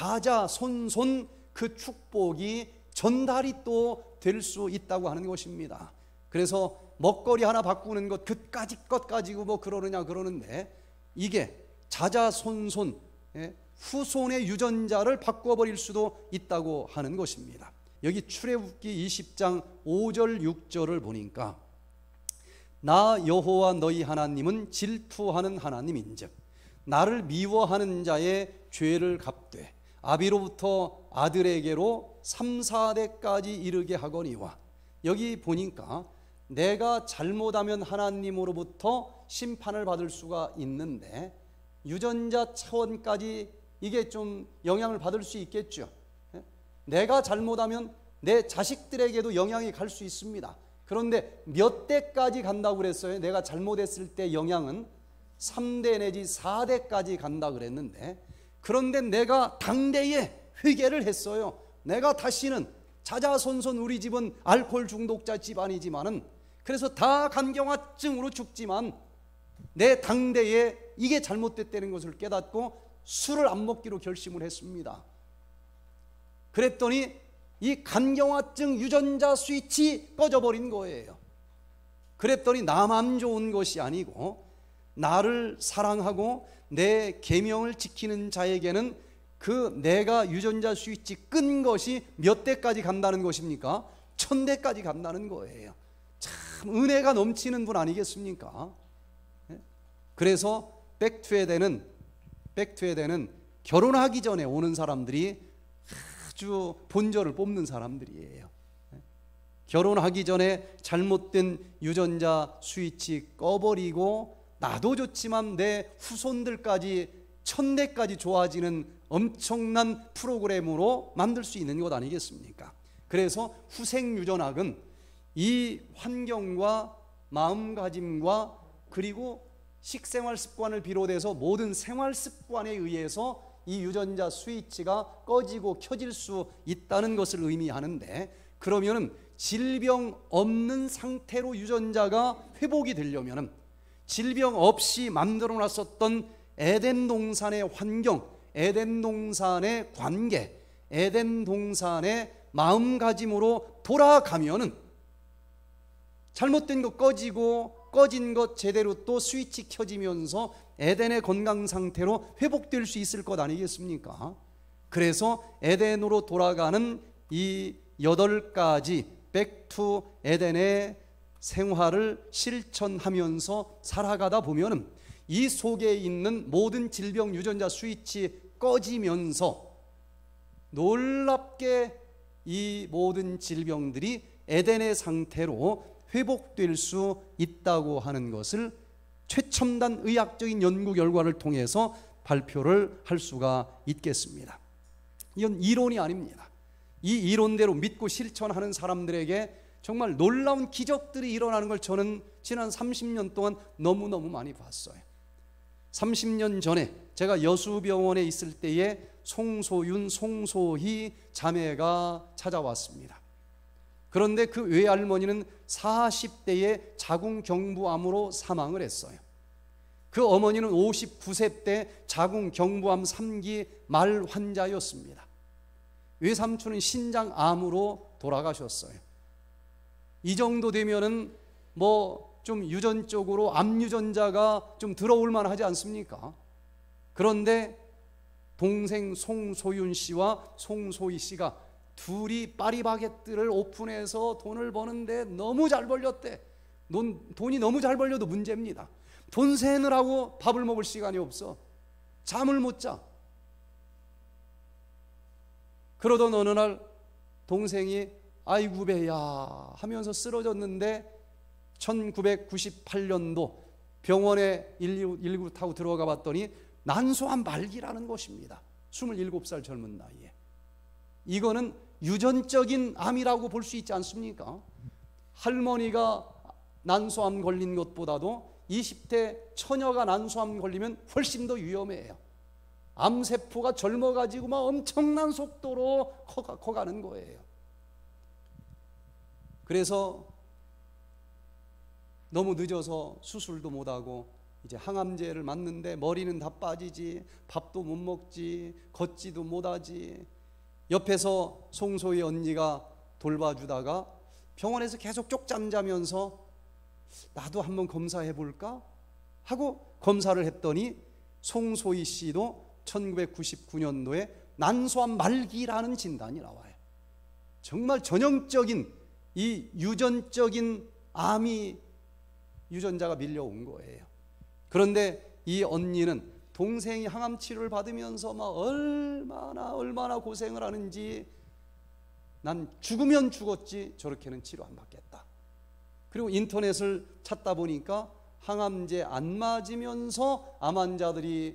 자자손손 그 축복이 전달이 또 될 수 있다고 하는 것입니다. 그래서 먹거리 하나 바꾸는 것 그까짓 것 가지고 뭐 그러느냐 그러는데 이게 자자손손 후손의 유전자를 바꿔버릴 수도 있다고 하는 것입니다. 여기 출애굽기 이십 장 오 절 육 절을 보니까 나 여호와 너희 하나님은 질투하는 하나님인즉 나를 미워하는 자의 죄를 갚되 아비로부터 아들에게로 삼, 사 대까지 이르게 하거니와. 여기 보니까 내가 잘못하면 하나님으로부터 심판을 받을 수가 있는데 유전자 차원까지 이게 좀 영향을 받을 수 있겠죠. 내가 잘못하면 내 자식들에게도 영향이 갈 수 있습니다. 그런데 몇 대까지 간다고 그랬어요? 내가 잘못했을 때 영향은 삼 대 내지 사 대까지 간다 그랬는데 그런데 내가 당대에 회개를 했어요. 내가 다시는 자자손손 우리 집은 알코올 중독자 집안이지만은 그래서 다 간경화증으로 죽지만 내 당대에 이게 잘못됐다는 것을 깨닫고 술을 안 먹기로 결심을 했습니다. 그랬더니 이 간경화증 유전자 스위치 꺼져버린 거예요. 그랬더니 나만 좋은 것이 아니고 나를 사랑하고 내 계명을 지키는 자에게는 그 내가 유전자 스위치 끈 것이 몇 대까지 간다는 것입니까? 천 대까지 간다는 거예요. 참 은혜가 넘치는 분 아니겠습니까? 그래서 백투에덴은 백투에덴은 결혼하기 전에 오는 사람들이 아주 본절을 뽑는 사람들이에요. 결혼하기 전에 잘못된 유전자 스위치 꺼버리고 나도 좋지만 내 후손들까지 천 대까지 좋아지는 엄청난 프로그램으로 만들 수 있는 것 아니겠습니까? 그래서 후생유전학은 이 환경과 마음가짐과 그리고 식생활 습관을 비롯해서 모든 생활 습관에 의해서 이 유전자 스위치가 꺼지고 켜질 수 있다는 것을 의미하는데 그러면은 질병 없는 상태로 유전자가 회복이 되려면은 질병 없이 만들어 놨었던 에덴 동산의 환경, 에덴 동산의 관계, 에덴 동산의 마음가짐으로 돌아가면은 잘못된 거 꺼지고 꺼진 것 제대로 또 스위치 켜지면서 에덴의 건강 상태로 회복될 수 있을 것 아니겠습니까? 그래서 에덴으로 돌아가는 이 여덟 가지 백투 에덴의 생활을 실천하면서 살아가다 보면은 이 속에 있는 모든 질병 유전자 스위치 꺼지면서 놀랍게 이 모든 질병들이 에덴의 상태로 회복될 수 있다고 하는 것을 최첨단 의학적인 연구 결과를 통해서 발표를 할 수가 있겠습니다. 이건 이론이 아닙니다. 이 이론대로 믿고 실천하는 사람들에게 정말 놀라운 기적들이 일어나는 걸 저는 지난 삼십 년 동안 너무너무 많이 봤어요. 삼십 년 전에 제가 여수병원에 있을 때에 송소윤, 송소희 자매가 찾아왔습니다. 그런데 그 외할머니는 사십 대에 자궁경부암으로 사망을 했어요. 그 어머니는 오십구 세 때 자궁경부암 삼 기 말 환자였습니다. 외삼촌은 신장암으로 돌아가셨어요. 이 정도 되면은 뭐 좀 유전적으로 암 유전자가 좀 들어올 만하지 않습니까? 그런데 동생 송소윤 씨와 송소희 씨가 둘이 파리바게뜨를 오픈해서 돈을 버는데 너무 잘 벌렸대. 돈, 돈이 너무 잘 벌려도 문제입니다. 돈 세느라고 밥을 먹을 시간이 없어. 잠을 못 자. 그러던 어느 날 동생이 아이고 배야 하면서 쓰러졌는데 천구백구십팔 년도 병원에 일일구 타고 들어가 봤더니 난소암 말기라는 것입니다. 스물일곱 살 젊은 나이에. 이거는 유전적인 암이라고 볼 수 있지 않습니까? 할머니가 난소암 걸린 것보다도 이십 대 처녀가 난소암 걸리면 훨씬 더 위험해요. 암세포가 젊어가지고 막 엄청난 속도로 커가, 커가는 거예요. 그래서 너무 늦어서 수술도 못하고 이제 항암제를 맞는데 머리는 다 빠지지, 밥도 못 먹지, 걷지도 못하지. 옆에서 송소희 언니가 돌봐주다가 병원에서 계속 쪽잠 자면서 나도 한번 검사해 볼까 하고 검사를 했더니 송소희 씨도 천구백구십구 년도에 난소암 말기라는 진단이 나와요. 정말 전형적인 이 유전적인 암이 유전자가 밀려온 거예요. 그런데 이 언니는 동생이 항암 치료를 받으면서 막 얼마나 얼마나 고생을 하는지 난 죽으면 죽었지 저렇게는 치료 안 받겠다. 그리고 인터넷을 찾다 보니까 항암제 안 맞으면서 암 환자들이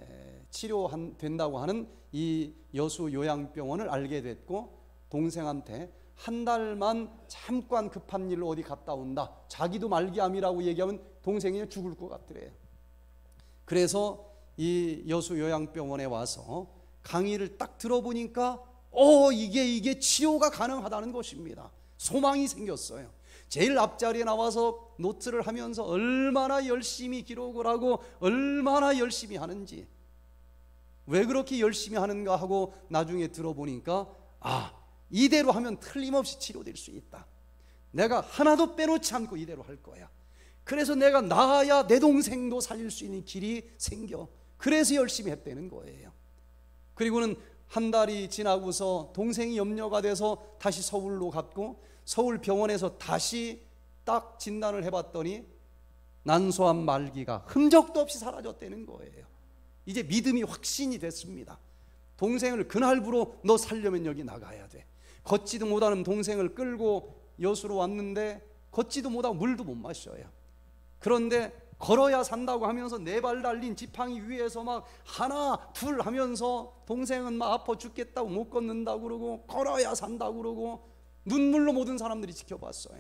치료된다고 하는 이 여수 요양병원을 알게 됐고 동생한테 한 달만 잠깐 급한 일로 어디 갔다 온다. 자기도 말기암이라고 얘기하면 동생이 죽을 것 같더래요. 그래서 이 여수 요양병원에 와서 강의를 딱 들어보니까 어 이게 이게 치료가 가능하다는 것입니다. 소망이 생겼어요. 제일 앞자리에 나와서 노트를 하면서 얼마나 열심히 기록을 하고 얼마나 열심히 하는지 왜 그렇게 열심히 하는가 하고 나중에 들어보니까 아 이대로 하면 틀림없이 치료될 수 있다. 내가 하나도 빼놓지 않고 이대로 할 거야. 그래서 내가 나아야 내 동생도 살릴 수 있는 길이 생겨. 그래서 열심히 했다는 거예요. 그리고는 한 달이 지나고서 동생이 염려가 돼서 다시 서울로 갔고 서울 병원에서 다시 딱 진단을 해봤더니 난소암 말기가 흔적도 없이 사라졌다는 거예요. 이제 믿음이 확신이 됐습니다. 동생을 그날부로 너 살려면 여기 나가야 돼. 걷지도 못하는 동생을 끌고 여수로 왔는데 걷지도 못하고 물도 못 마셔요. 그런데 걸어야 산다고 하면서 네 발 달린 지팡이 위에서 막 하나 둘 하면서 동생은 막 아파 죽겠다고 못 걷는다고 그러고 걸어야 산다고 그러고 눈물로 모든 사람들이 지켜봤어요.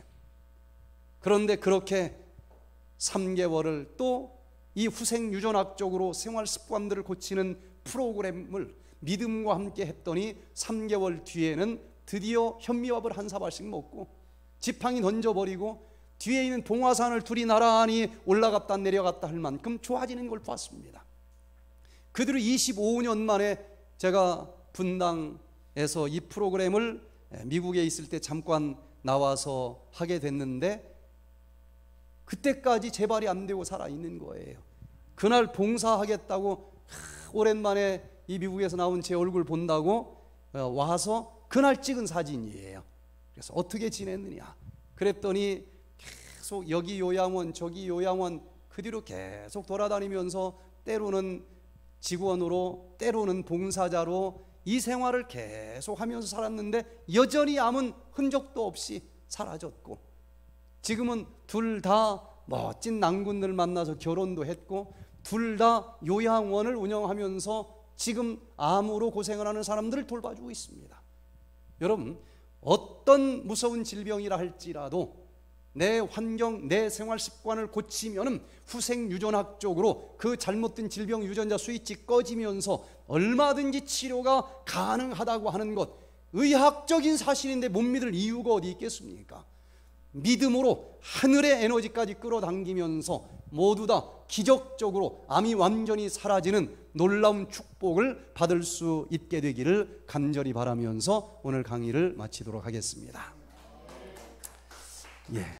그런데 그렇게 삼 개월을 또 이 후생 유전학적으로 생활 습관들을 고치는 프로그램을 믿음과 함께 했더니 삼 개월 뒤에는 드디어 현미밥을 한 사발씩 먹고 지팡이 던져버리고 뒤에 있는 동화산을 둘이 나란히 올라갔다 내려갔다 할 만큼 좋아지는 걸 봤습니다. 그대로 이십오 년 만에 제가 분당에서 이 프로그램을 미국에 있을 때 잠깐 나와서 하게 됐는데 그때까지 재발이 안 되고 살아있는 거예요. 그날 봉사하겠다고 오랜만에 이 미국에서 나온 제 얼굴 본다고 와서 그날 찍은 사진이에요. 그래서 어떻게 지냈느냐 그랬더니 계속 여기 요양원 저기 요양원 그 뒤로 계속 돌아다니면서 때로는 직원으로 때로는 봉사자로 이 생활을 계속 하면서 살았는데 여전히 아무 흔적도 없이 사라졌고, 지금은 둘 다 멋진 낭군들 만나서 결혼도 했고 둘 다 요양원을 운영하면서 지금 암으로 고생을 하는 사람들을 돌봐주고 있습니다. 여러분, 어떤 무서운 질병이라 할지라도 내 환경, 내 생활 습관을 고치면은 후생 유전학적으로 그 잘못된 질병 유전자 스위치 꺼지면서 얼마든지 치료가 가능하다고 하는 것, 의학적인 사실인데 못 믿을 이유가 어디 있겠습니까? 믿음으로 하늘의 에너지까지 끌어당기면서 모두 다 기적적으로 암이 완전히 사라지는 놀라운 축복을 받을 수 있게 되기를 간절히 바라면서 오늘 강의를 마치도록 하겠습니다. 예.